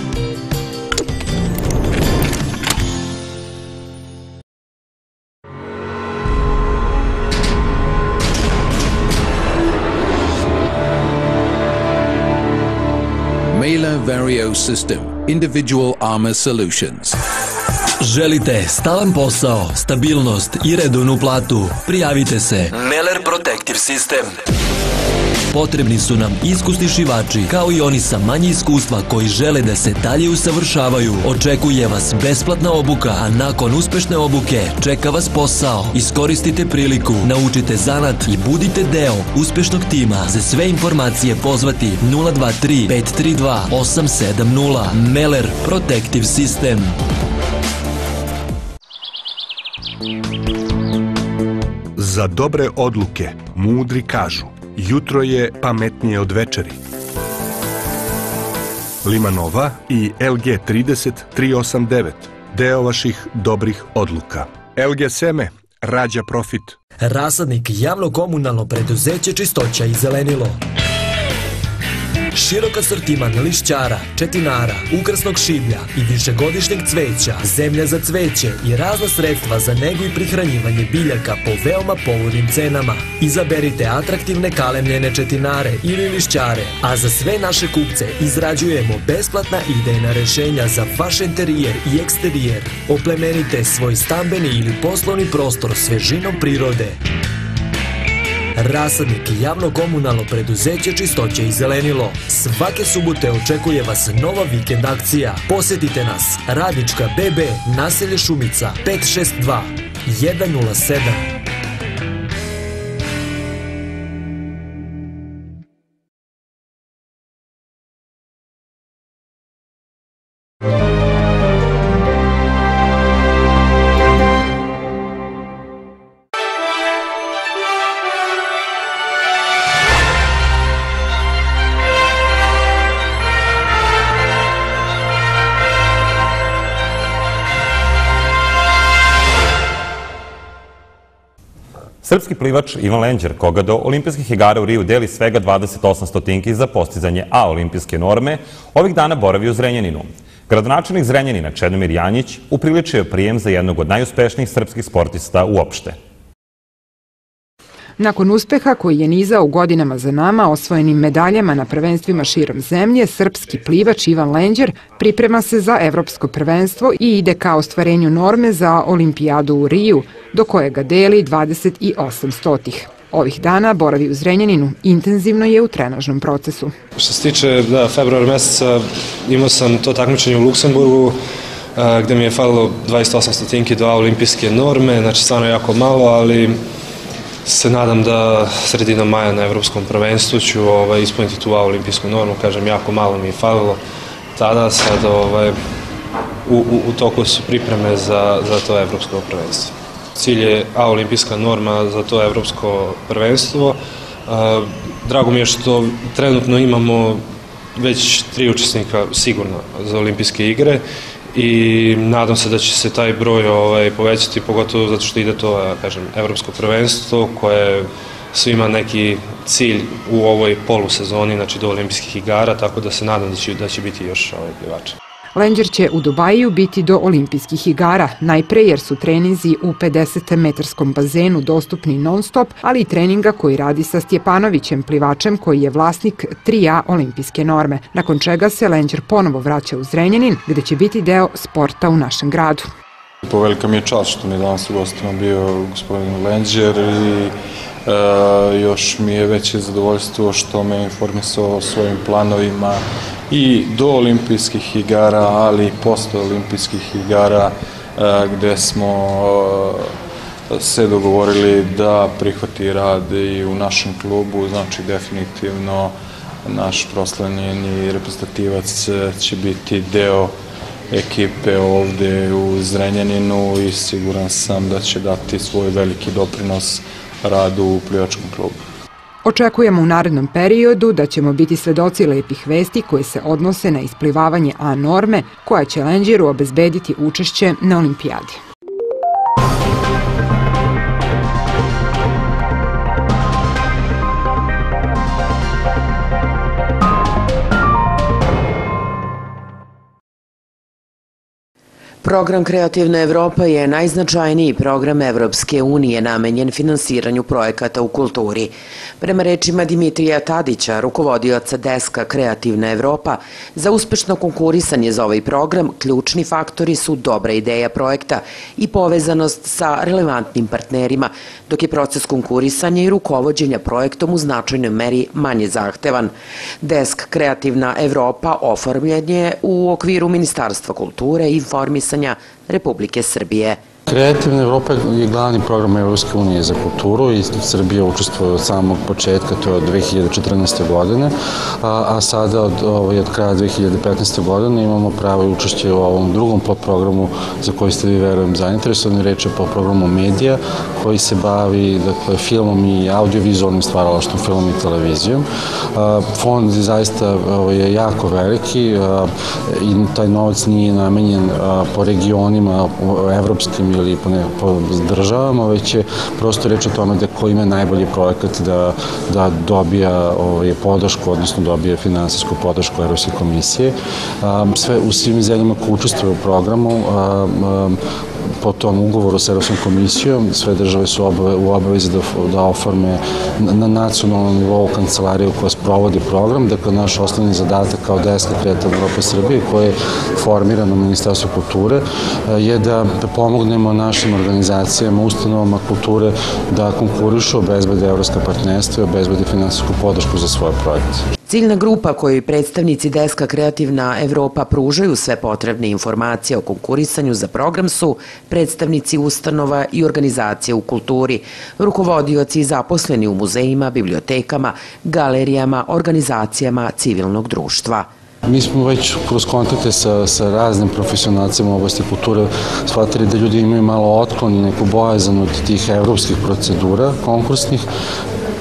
Mailer Vario System, Individual Armor Solutions. Želite stalan posao, stabilnost i redovnu platu? Prijavite se. Mailer Protective System. Potrebni su nam iskusni šivači, kao i oni sa manje iskustva koji žele da se dalje usavršavaju. Očekuje vas besplatna obuka, a nakon uspešne obuke čeka vas posao. Iskoristite priliku, naučite zanat i budite deo uspešnog tima. Za sve informacije pozvati nula dva tri pet tri dva osam sedam nula. Mailer Protective System. Za dobre odluke mudri kažu: jutro je pametnije od večeri. Limanova i L G trideset tri osam devet, deo vaših dobrih odluka. L G Seme rađa profit. Rasadnik javno komunalno preduzeće Čistoća i zelenilo. Širok asortiman lišćara, četinara, ukrasnog šiblja i višegodišnjeg cveća, zemlja za cveće i razna sredstva za negu i prihranjivanje biljaka po veoma povoljnim cenama. Izaberite atraktivne kalemljene četinare ili lišćare, a za sve naše kupce izrađujemo besplatna idejna rešenja za vaš interijer i eksterijer. Oplemenite svoj stambeni ili poslovni prostor svežinom prirode. Rasadnik javno komunalno preduzeće Čistoće i zelenilo. Svake subote očekuje vas nova vikend akcija. Posetite nas. Radnička B B, naselje Šumica, pet šest dva jedan nula sedam. Srpski plivač Ivan Lenđer, koga do olimpijskih igara u Riju deli svega dvadeset osam stotinki za postizanje A olimpijske norme, ovih dana boravi u Zrenjaninu. Gradonačelnik Zrenjanina Čedomir Janjić upriličio je prijem za jednog od najuspešnijih srpskih sportista uopšte. Nakon uspeha koji je nizao u godinama za nama osvojenim medaljama na prvenstvima širom zemlje, srpski plivač Ivan Lenđer priprema se za evropsko prvenstvo i ide ka ostvarenju norme za olimpijadu u Riju, do kojega deli dvadeset osam stotih. Ovih dana boravi u Zrenjaninu, intenzivno je u trenažnom procesu. Što se tiče februara meseca, imao sam to takmičenje u Luksemburgu, gde mi je falilo dvadeset osam stotinki do olimpijske norme, znači stvarno jako malo, ali se nadam da sredinom maja na evropskom prvenstvu ću ispuniti tu A olimpijsku normu, kažem, jako malo mi je falilo tada, sad u toku su pripreme za to evropsko prvenstvo. Cilj je A olimpijska norma za to evropsko prvenstvo. Drago mi je što trenutno imamo već tri učesnika sigurno za olimpijske igre i nadam se da će se taj broj povećati, pogotovo zato što ide to, kažem, evropsko prvenstvo koje svima neki cilj u ovoj polusezoni, znači do olimpijskih igara, tako da se nadam da će biti još plivača. Lenđer će u Dubaju biti do olimpijskih igara, najpre jer su treninzi u pedesetmetarskom bazenu dostupni non stop, ali i treninga koji radi sa Stjepanovićem, plivačem koji je vlasnik tri A olimpijske norme, nakon čega se Lenđer ponovo vraća u Zrenjanin, gde će biti deo sporta u našem gradu. Velika mi je čast što mi je danas u gostima bio gospodin Lenđer i još mi je veće zadovoljstvo što me informisao o svojim planovima i do olimpijskih igara, ali i posle olimpijskih igara, gde smo se dogovorili da prihvati rad i u našem klubu, znači definitivno naš proslavljeni reprezentativac će biti deo ekipe ovde u Zrenjaninu i siguran sam da će dati svoj veliki doprinos radu u plivačkom klubu. Očekujemo u narednom periodu da ćemo biti svedoci lepih vesti koje se odnose na isplivavanje A norme, koja će Lenđeru obezbediti učešće na olimpijadi. Program Kreativna Evropa je najznačajniji program Evropske unije namenjen finansiranju projekata u kulturi. Prema rečima Dimitrija Tadića, rukovodioca deska Kreativna Evropa, za uspešno konkurisanje za ovaj program ključni faktori su dobra ideja projekta i povezanost sa relevantnim partnerima, dok je proces konkurisanja i rukovođenja projektom u značajnoj meri manje zahtevan. Desk Kreativna Evropa oformljen je u okviru Ministarstva kulture i informisanja Republike Srbije. Kreativna Evropa je glavni program Evropske unije za kulturu i Srbija učestvuje od samog početka, to je od dve hiljade četrnaeste. godine, a sada od kraja dve hiljade petnaeste. godine imamo pravo učešće u ovom drugom podprogramu za koji ste vi, verujem, zainteresovani. Reč je po programu Medija, koji se bavi filmom i audiovizualnim stvaralaštvom, filmom i televizijom. Fond zaista je jako veliki i taj novac nije namenjen po regionima evropskim ili po državama, već je prosto reč o tome da ko ima najbolji projekat da dobija podršku, odnosno dobije finansijsku podršku Evropske komisije. U svim zemljama koji učestvuju u programu, po tom ugovoru s Evropskom komisijom, sve države su u obavezi da oforme na nacionalnom nivou kancelariju koja sprovodi program. Dakle, naš osnovni zadatak kao deska Kreativna Evropa Srbije, koje je formirano Ministarstvo kulture, je da pomognemo našim organizacijama, ustanovama kulture da konkurišu, obezbede evropska partnerstva i obezbede finansijsku podršku za svoje projekte. Ciljna grupa kojoj predstavnici deska Kreativna Evropa pružaju sve potrebne informacije o konkurisanju za program su predstavnici ustanova i organizacije u kulturi, rukovodioci i zaposleni u muzejima, bibliotekama, galerijama, organizacijama civilnog društva. Mi smo već kroz kontakte sa raznim profesionalcima u oblasti kulture shvatili da ljudi imaju malo otklon i neku bojazan od tih evropskih procedura konkursnih,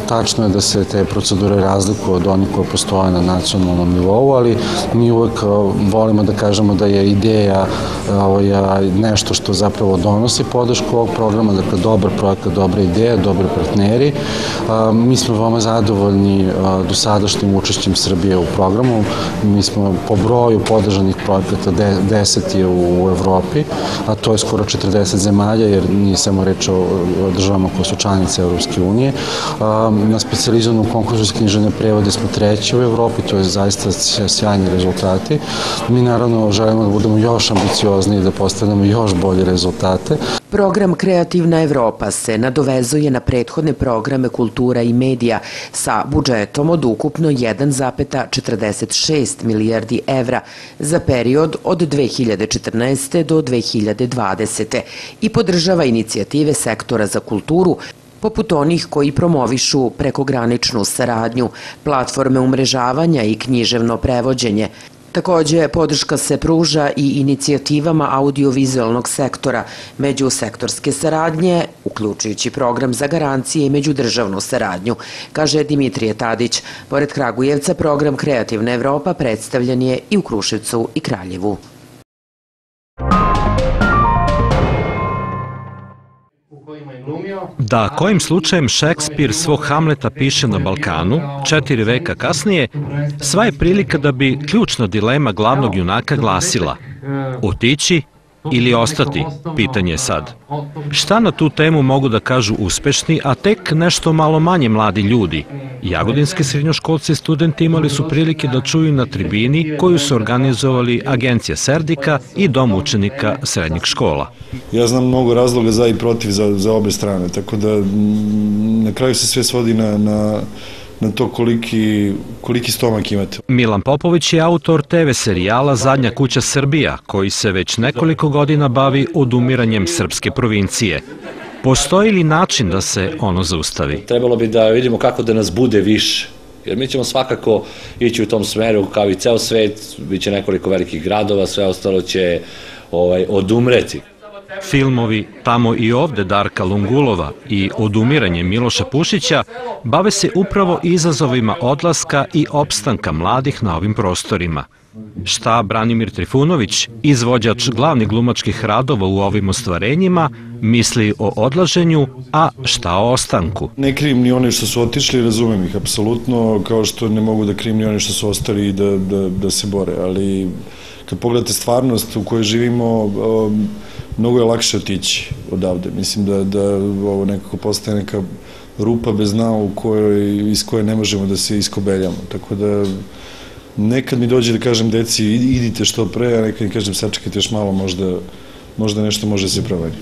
Tačno je da se te procedure razlikuju od onih koje postoje na nacionalnom nivou, ali mi uvek volimo da kažemo da je ideja nešto što zapravo donosi podršku ovog programa, dakle dobar projekat, dobra ideja, dobri partneri. Mi smo veoma zadovoljni dosadašnjim učešćem Srbije u programu. Mi smo po broju podržanih projekata deset je u Evropi, a to je skoro četrdeset zemalja, jer nije samo reč o državama koje su članice Evropske unije. Na specijalizovanom konkursu za književne prevode smo treći u Evropi, to je zaista sjajni rezultati. Mi naravno želimo da budemo još ambiciozniji, da postavljamo još bolje rezultate. Program Kreativna Evropa se nadovezuje na prethodne programe kultura i medija sa budžetom od ukupno jedan zarez četrdeset šest milijardi evra za period od dve hiljade četrnaeste. do dve hiljade dvadesete. i podržava inicijative sektora za kulturu, poput onih koji promovišu prekograničnu saradnju, platforme umrežavanja i književno prevođenje. Takođe, podrška se pruža i inicijativama audiovizualnog sektora, međusektorske saradnje, uključujući program za garancije i međudržavnu saradnju, kaže Dimitrije Tadić. Pored Kragujevca, program Kreativna Evropa predstavljen je i u Kruševcu i Kraljevu. Da kojim slučajem Šekspir svog Hamleta piše na Balkanu, četiri veka kasnije, sva je prilika da bi ključna dilema glavnog junaka glasila: otići ili ostati, pitanje je sad. Šta na tu temu mogu da kažu uspešni, a tek nešto malo manje mladi ljudi? Jagodinski srednjoškolci i studenti imali su prilike da čuju na tribini koju su organizovali Agencija Serdika i Dom učenika srednjih škola. Ja znam mnogo razloga za i protiv za, za obe strane, tako da na kraju se sve svodi na, na, na to koliki, koliki stomak imate. Milan Popović je autor te ve serijala Zadnja kuća Srbija, koji se već nekoliko godina bavi odumiranjem srpske provincije. Postoji li način da se ono zaustavi? Trebalo bi da vidimo kako da nas bude više, jer mi ćemo svakako ići u tom smeru kao i ceo svet, bit će nekoliko velikih gradova, sve ostalo će ovaj, odumreti. Filmovi Tamo i ovde Darka Lungulova i Odumiranje Miloša Pušića bave se upravo izazovima odlaska i opstanka mladih na ovim prostorima. Šta Branimir Trifunović, izvođač glavnih glumačkih radova u ovim ostvarenjima, misli o odlaženju, a šta o ostanku? Ne krivim ni one što su otišli, razumem ih apsolutno, kao što ne mogu da krivim ni one što su ostali i da, da, da se bore, ali kad pogledate stvarnost u kojoj živimo, um, mnogo je lakše otići odavde. Mislim da, da ovo nekako postaje neka rupa bez dna u kojoj, iz koje ne možemo da se iskobeljamo. Tako da nekad mi dođe da kažem deci idite što pre, a nekad mi kažem sačekajte još malo, možda, možda nešto može se promeni.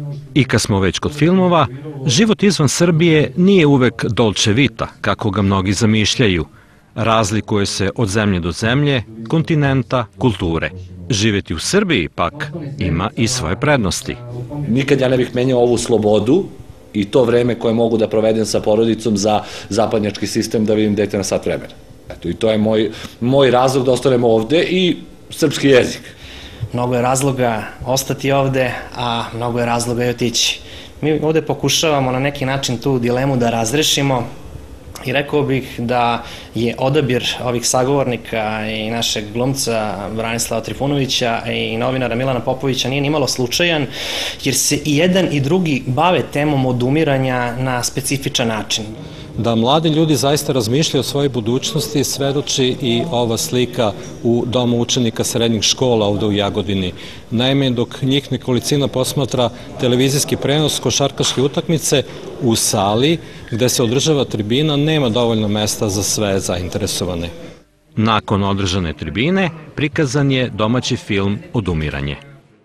I kad smo već kod filmova, život izvan Srbije nije uvek dolce vita, kako ga mnogi zamišljaju. Razlikuje se od zemlje do zemlje, kontinenta, kulture. Živjeti u Srbiji, pak, ima i svoje prednosti. Nikad ja ne bih menjao ovu slobodu i to vreme koje mogu da provedem sa porodicom za zapadnjački sistem da vidim dete na sat vremena. Eto, i to je moj, moj razlog da ostanemo ovde i srpski jezik. Mnogo je razloga ostati ovde, a mnogo je razloga i otići. Mi ovde pokušavamo na neki način tu dilemu da razrešimo i rekao bih da je odabir ovih sagovornika i našeg glumca Branislava Trifunovića i novinara Milana Popovića nije nimalo slučajan, jer se i jedan i drugi bave temom odumiranja na specifičan način. Da mladi ljudi zaista razmišljaju o svojoj budućnosti svedoči i ova slika u Domu učenika srednjih škola ovde u Jagodini. Naime, dok njih nekolicina posmatra televizijski prenos košarkaške utakmice, u sali gde se održava tribina nema dovoljno mesta za sve zainteresovane. Nakon održane tribine prikazan je domaći film Odumiranje.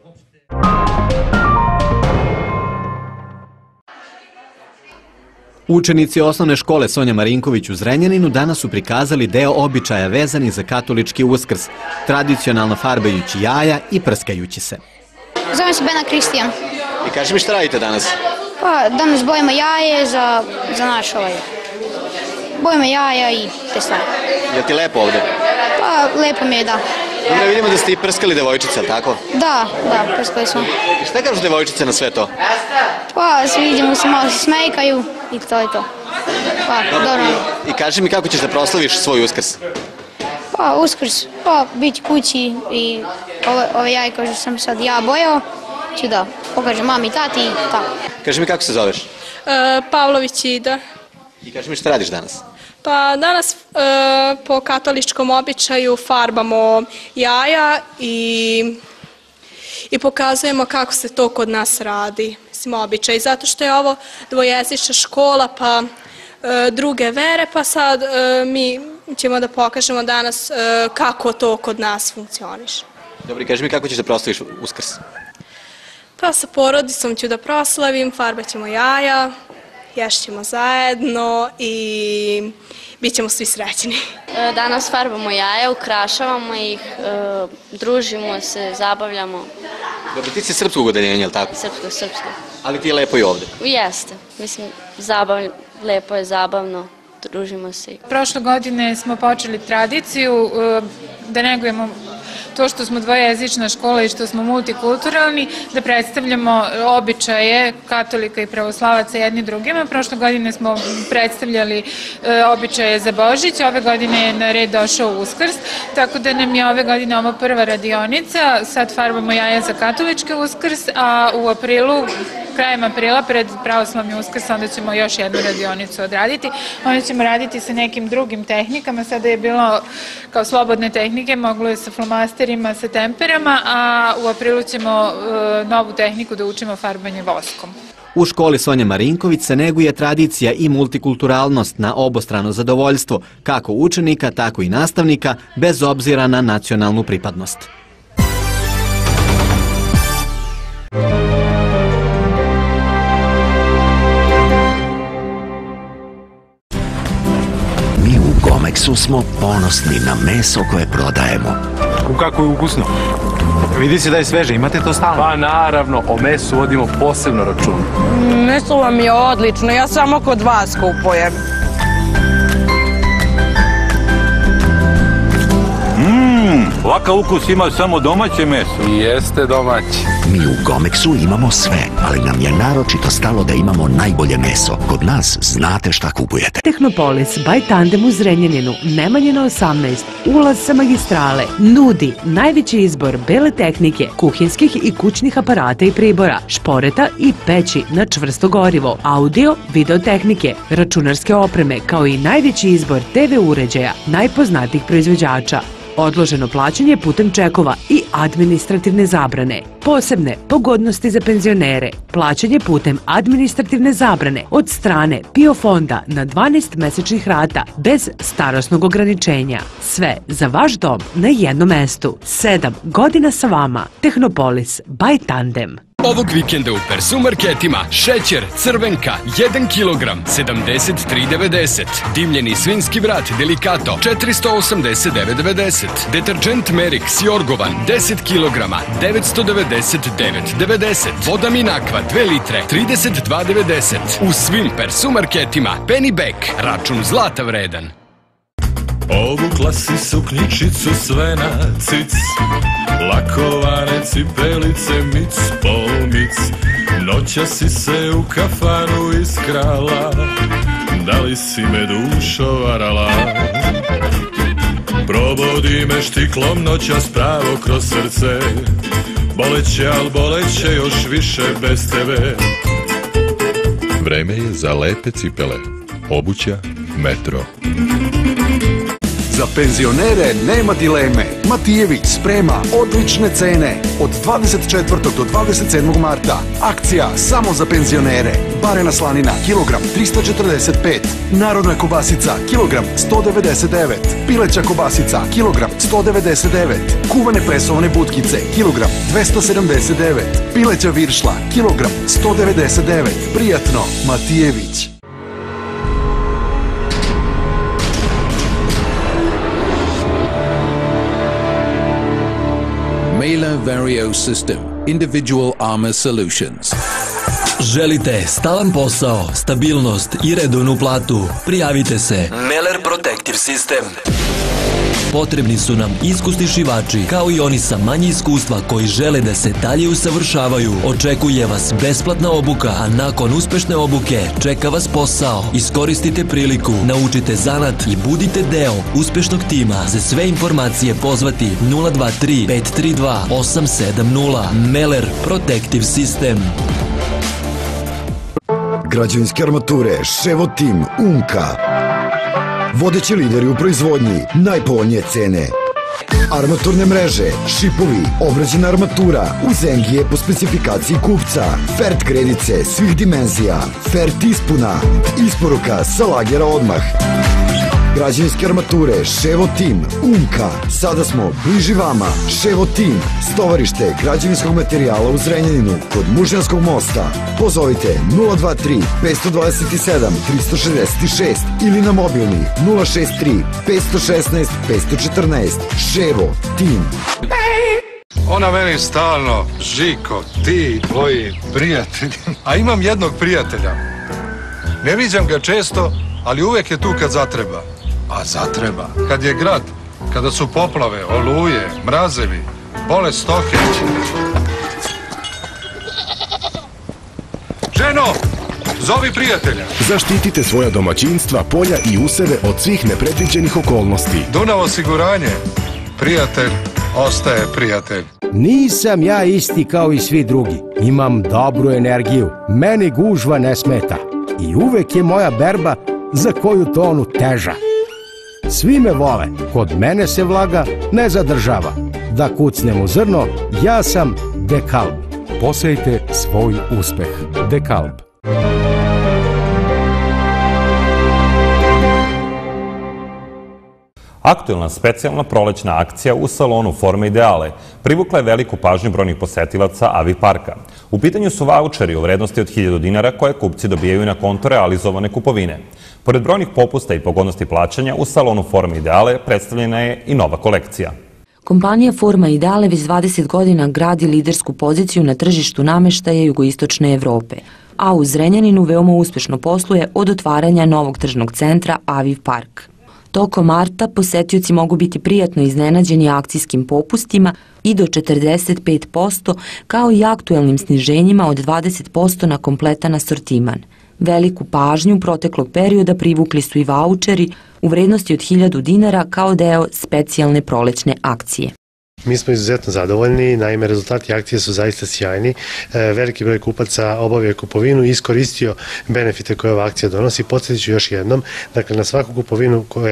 Učenici osnovne škole Sonja Marinković u Zrenjaninu danas su prikazali deo običaja vezani za katolički Uskrs, tradicionalno farbajući jaja i prskajući se. Zovem se Bena Kristijan. I kaži mi šta radite danas? Pa danas bojimo jaje za, za naš ovaj. Bojimo jaja i te stvari. Je li ti lepo ovde? Pa lepo mi je, da. Dobro, vidimo da ste i prskali devojčice, ali tako? Da, da, prskali smo. I šta kažu devojčice na sve to? Pa svi vidimo se malo se smejkaju i to je to. Pa, dobro. I kaži mi kako ćeš da proslaviš svoj Uskrs? Pa, Uskrs, pa, biti kući i ove, ove jaje koje sam sad ja bojao, ću da pokažem mami i tati i tako. Kaži mi kako se zoveš? E, Pavlović Ida. I kaži mi šta radiš danas? Pa danas e, po katoličkom običaju farbamo jaja i, i pokazujemo kako se to kod nas radi, mislim običaj, zato što je ovo dvojezična škola pa e, druge vere, pa sad e, mi ćemo da pokažemo danas e, kako to kod nas funkcioniše. Dobro, i kaži mi kako ćeš da proslaviš Uskrs? Pa sa porodicom ću da proslavim, farbaćemo jaja, ješćemo zajedno i bit ćemo svi srećni. Danas farbamo jaja, ukrašavamo ih, družimo se, zabavljamo. Dobro, ti si srpskog odeljenja, je li tako? Srpsko, srpsko. Ali ti je lepo i ovde? Jeste, mislim, zabav, lepo je, zabavno, družimo se. Prošle godine smo počeli tradiciju da negujemo to što smo dvojezična škola i što smo multikulturalni, da predstavljamo običaje katolika i pravoslavaca jedni drugima. Prošle godine smo predstavljali običaje za Božić, ove godine je na red došao Uskrs, tako da nam je ove godine ovo prva radionica, sad farbamo jaja za katolički Uskrs, a u aprilu, krajem aprila, pred pravoslavni Uskrs, onda ćemo još jednu radionicu odraditi. Onda ćemo raditi sa nekim drugim tehnikama, sada je bilo kao slobodne tehnike, moglo je sa flomasterima, sa temperama, a u aprilu ćemo e, novu tehniku da učimo farbanje voskom. U školi Sonja Marinković se neguje tradicija i multikulturalnost na obostrano zadovoljstvo, kako učenika, tako i nastavnika, bez obzira na nacionalnu pripadnost. U Gomexu smo ponosni na meso koje prodajemo. Kako je ukusno. Vidi se da je sveže, imate to stalno? Pa naravno, o mesu vodimo posebno račun. Meso vam je odlično, ja samo kod vas kupujem. Mmm, ovakav ukus ima samo domaće meso. I jeste domaće. Mi u Gomexu imamo sve, ali nam je naročito stalo da imamo najbolje meso. Kod nas znate šta kupujete. Tehnopolis by Tandem u Zrenjaninu, Nemanjina osamnaest, ulaz sa magistrale, nudi najveći izbor bele tehnike, kuhinskih i kućnih aparata i pribora, šporeta i peći na čvrsto gorivo, audio, video tehnike, računarske opreme, kao i najveći izbor te ve uređaja najpoznatijih proizvođača. Odloženo plaćanje putem čekova i administrativne zabrane. Posebne pogodnosti za penzionere. Plaćanje putem administrativne zabrane od strane PIO fonda na dvanaest mesečnih rata bez starosnog ograničenja. Sve za vaš dom na jednom mestu. Sedam godina sa vama. Tehnopolis by Tandem. Ovog vikenda u Persumarketima šećer crvenka jedan kilogram sedamdeset tri devedeset, dimljeni svinjski vrat Delikato četiristo osamdeset devet devedeset, deterđent Merix Jorgovan deset kilograma devetsto devedeset devet devedeset, voda Minakva dve litre trideset dva devedeset. U svim Persumarketima Penny Back, račun zlata vredan. Obukla si suknjičicu sve na cic, lakovane cipelice mic po mic. Noća si se u kafanu iskrala, da li si me dušo varala? Probodi me štiklom noćas pravo kroz srce, boleće, al boleće još više bez tebe. Vreme je za lepe cipele. Obuća Metro. Za penzionere nema dileme. Matijević sprema odlične cene. Od dvadeset četvrtog do dvadeset sedmog marta. Akcija samo za penzionere. Barena slanina, kilogram tristo četrdeset pet. Narodna kobasica, kilogram sto devedeset devet. Pileća kobasica, kilogram sto devedeset devet. Kuvane presovane butkice, kilogram dvesta sedamdeset devet. Pileća viršla, kilogram sto devedeset devet. Prijatno, Matijević. Mailer Vario System, Individual Armor Solutions. Želite stalan posao, stabilnost i redovnu platu? Prijavite se. Meller Protective System. potrebni su nam iskusni šivači, kao i oni sa manje iskustva koji žele da se dalje usavršavaju. Očekuje vas besplatna obuka, a nakon uspešne obuke čeka vas posao. Iskoristite priliku, naučite zanat i budite deo uspešnog tima. Za sve informacije pozvati nula dva tri pet tri dva osam sedam nula. Meller Protective System. Građevinske armature, Ševo Tim, Umka. Vodeći lideri u proizvodnji, najpovoljnije cene. Armaturne mreže, šipovi, obrađena armatura, uz Engije po specifikaciji kupca. Fert kredice svih dimenzija, Fert ispuna, isporuka sa lagera odmah. Građevinske armature, Ševo Tim, Umka. Sada smo bliži vama. Ševo Tim, stovarište građevinskog materijala u Zrenjaninu, kod Mužnjanskog mosta. Pozovite nula dva tri pet dva sedam tri šest šest ili na mobilni nula šest tri pet jedan šest pet jedan četiri. Ševo Tim. Ona meni stalno, Žiko, ti, tvoji prijatelji. A imam jednog prijatelja. Ne viđam ga često, ali uvek je tu kad zatreba. A zatreba. Kad je grad, kada su poplave, oluje, mrazevi, bole stoke. Ženo, zovi prijatelja. Zaštitite svoja domaćinstva, polja i useve od svih nepredviđenih okolnosti. Dunav osiguranje. Prijatelj ostaje prijatelj. Nisam ja isti kao i svi drugi. Imam dobru energiju. Meni gužva ne smeta. I uvek je moja berba za koju tonu teža. Svi me vole, kod mene se vlaga ne zadržava. Da kucnem u zrno, ja sam Dekalb. Posejte svoj uspeh. Dekalb. Aktuelna specijalna prolećna akcija u salonu Forme Ideale privukla je veliku pažnju brojnih posetilaca Avi parka. U pitanju su vaučeri u vrednosti od hiljadu dinara koje kupci dobijaju na konto realizovane kupovine. Pored brojnih popusta i pogodnosti plaćanja, u salonu Forme Ideale predstavljena je i nova kolekcija. Kompanija Forma Ideale već dvadeset godina gradi lidersku poziciju na tržištu nameštaja jugoistočne Evrope, a u Zrenjaninu veoma uspešno posluje od otvaranja novog tržnog centra Aviv park. Tokom marta posetioci mogu biti prijatno iznenađeni akcijskim popustima i do četrdeset pet posto, kao i aktuelnim sniženjima od dvadeset posto na kompletan asortiman. Veliku pažnju proteklog perioda privukli su i vaučeri u vrednosti od hiljadu dinara kao deo specijalne prolećne akcije. Mi smo izuzetno zadovoljni, naime rezultati akcije su zaista sjajni. Veliki broj kupaca obavio kupovinu i iskoristio benefite koje ova akcija donosi. Podsjetit ću još jednom, dakle na svaku kupovinu koja je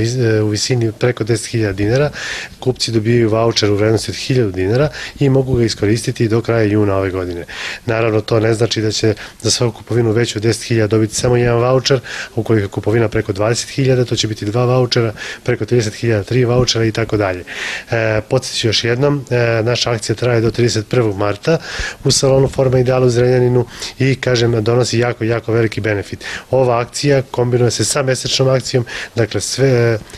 u visini preko deset hiljada dinara, kupci dobijaju vaučer u vrednosti od hiljadu dinara i mogu ga iskoristiti do kraja juna ove godine. Naravno, to ne znači da će za svaku kupovinu veću od deset hiljada dobiti samo jedan vaučer, ukoliko je kupovina preko dvadeset hiljada, to će biti dva vaučera, preko trideset hiljada tri vaučera i tako dalje. Podsjeću još jednom, naša akcija traje do trideset prvog marta u salonu Forma Ideale u Zrenjaninu i, kažem, donosi jako, jako veliki benefit. Ova akcija kombinuje se sa mesečnom akcijom, dakle sve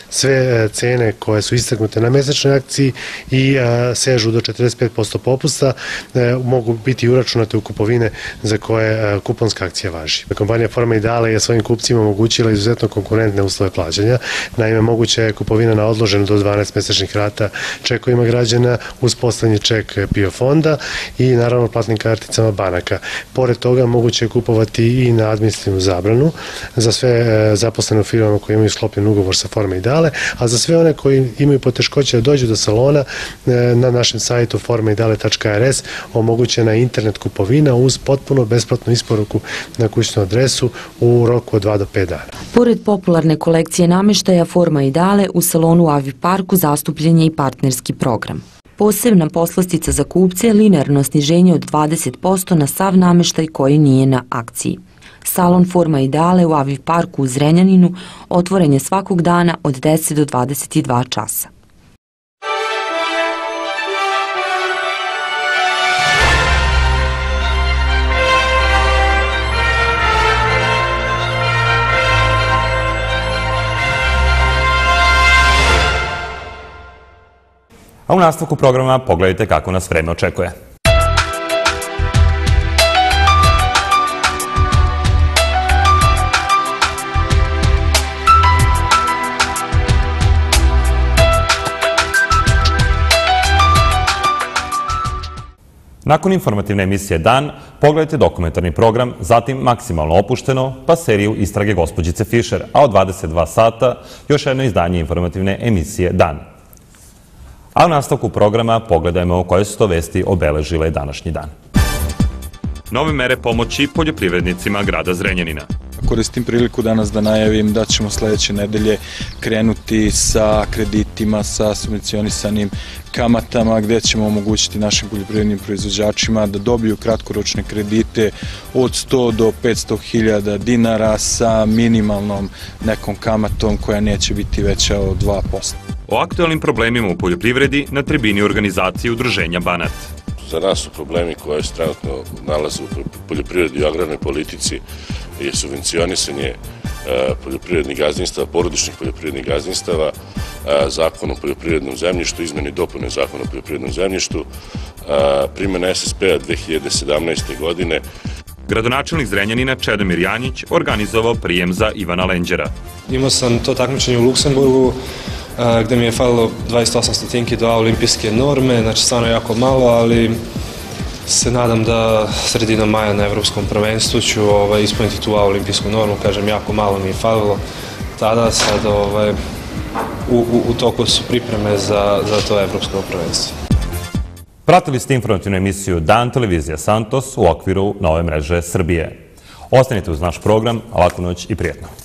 sve cene koje su istaknute na mesečnoj akciji i sežu do četrdeset pet posto popusta mogu biti uračunate u kupovine za koje kuponska akcija važi. Kompanija Forma Ideale je svojim kupcima omogućila izuzetno konkurentne uslove plaćanja. Naime, moguća je kupovina na odloženu do dvanaest mesečnih rata čekovima građana uz poslednji ček P I O fonda i naravno platnim karticama banaka. Pored toga moguće je kupovati i na administrativnu zabranu za sve zaposlene u firmama koji imaju sklopljen ugovor sa Forma Ideale, a za sve one koji imaju poteškoće da dođu do salona, na našem sajtu forma ideale tačka r s omogućena je internet kupovina uz potpuno besplatnu isporuku na kućnu adresu u roku od dva do pet dana. Pored popularne kolekcije nameštaja Forma Ideale, u salonu Aviv parku zastupljen je i partnerski program. Posebna poslastica za kupce je linearno sniženje od dvadeset posto na sav nameštaj koji nije na akciji. Salon Forma Ideale u Aviv parku u Zrenjaninu otvoren je svakog dana od deset do dvadeset dva časa. A u nastavku programa pogledajte kako nas vreme očekuje. Nakon informativne emisije Dan, pogledajte dokumentarni program, zatim Maksimalno opušteno, pa seriju Istrage gospođice Fišer, a od dvadeset dva sata još jedno izdanje informativne emisije Dan. A u nastavku programa pogledajmo koje su to vesti obeležile današnji dan. Nove mere pomoći poljoprivrednicima grada Zrenjanina. Koristim priliku danas da najavim da ćemo sledeće nedelje krenuti sa kreditima, sa subvencionisanim kamatama, gde ćemo omogućiti našim poljoprivrednim proizvođačima da dobiju kratkoročne kredite od sto do petsto hiljada dinara sa minimalnom nekom kamatom koja neće biti veća od dva posto. O aktualnim problemima u poljoprivredi na tribini organizacije Udruženja Banat. Za nas su problemi koje se trenutno nalaze u poljoprivredi i agrarnoj politici je subvencionisanje poljoprivrednih gazdinstava, porodičnih poljoprivrednih gazdinstava, zakon o poljoprivrednom zemljištu, izmeni i dopune zakona o poljoprivrednom zemljištu, primjena es es pe-a dve hiljade sedamnaeste. godine. Gradonačelnik Zrenjanina Čedomir Janjić organizovao prijem za Ivana Lenđera. Imao sam to takmičenje u Luksemburgu, gde mi je falilo dvadeset osam stotinki do olimpijske norme, znači stvarno jako malo, ali se nadam da sredinom maja na evropskom prvenstvu ću ispuniti tu olimpijsku normu, kažem jako malo mi je falilo tada, sad u toku su pripreme za to evropsko prvenstvo. Pratili ste informativnu emisiju Dan televizija Santos u okviru nove mreže Srbije. Ostanite uz naš program, laku noć i prijetno.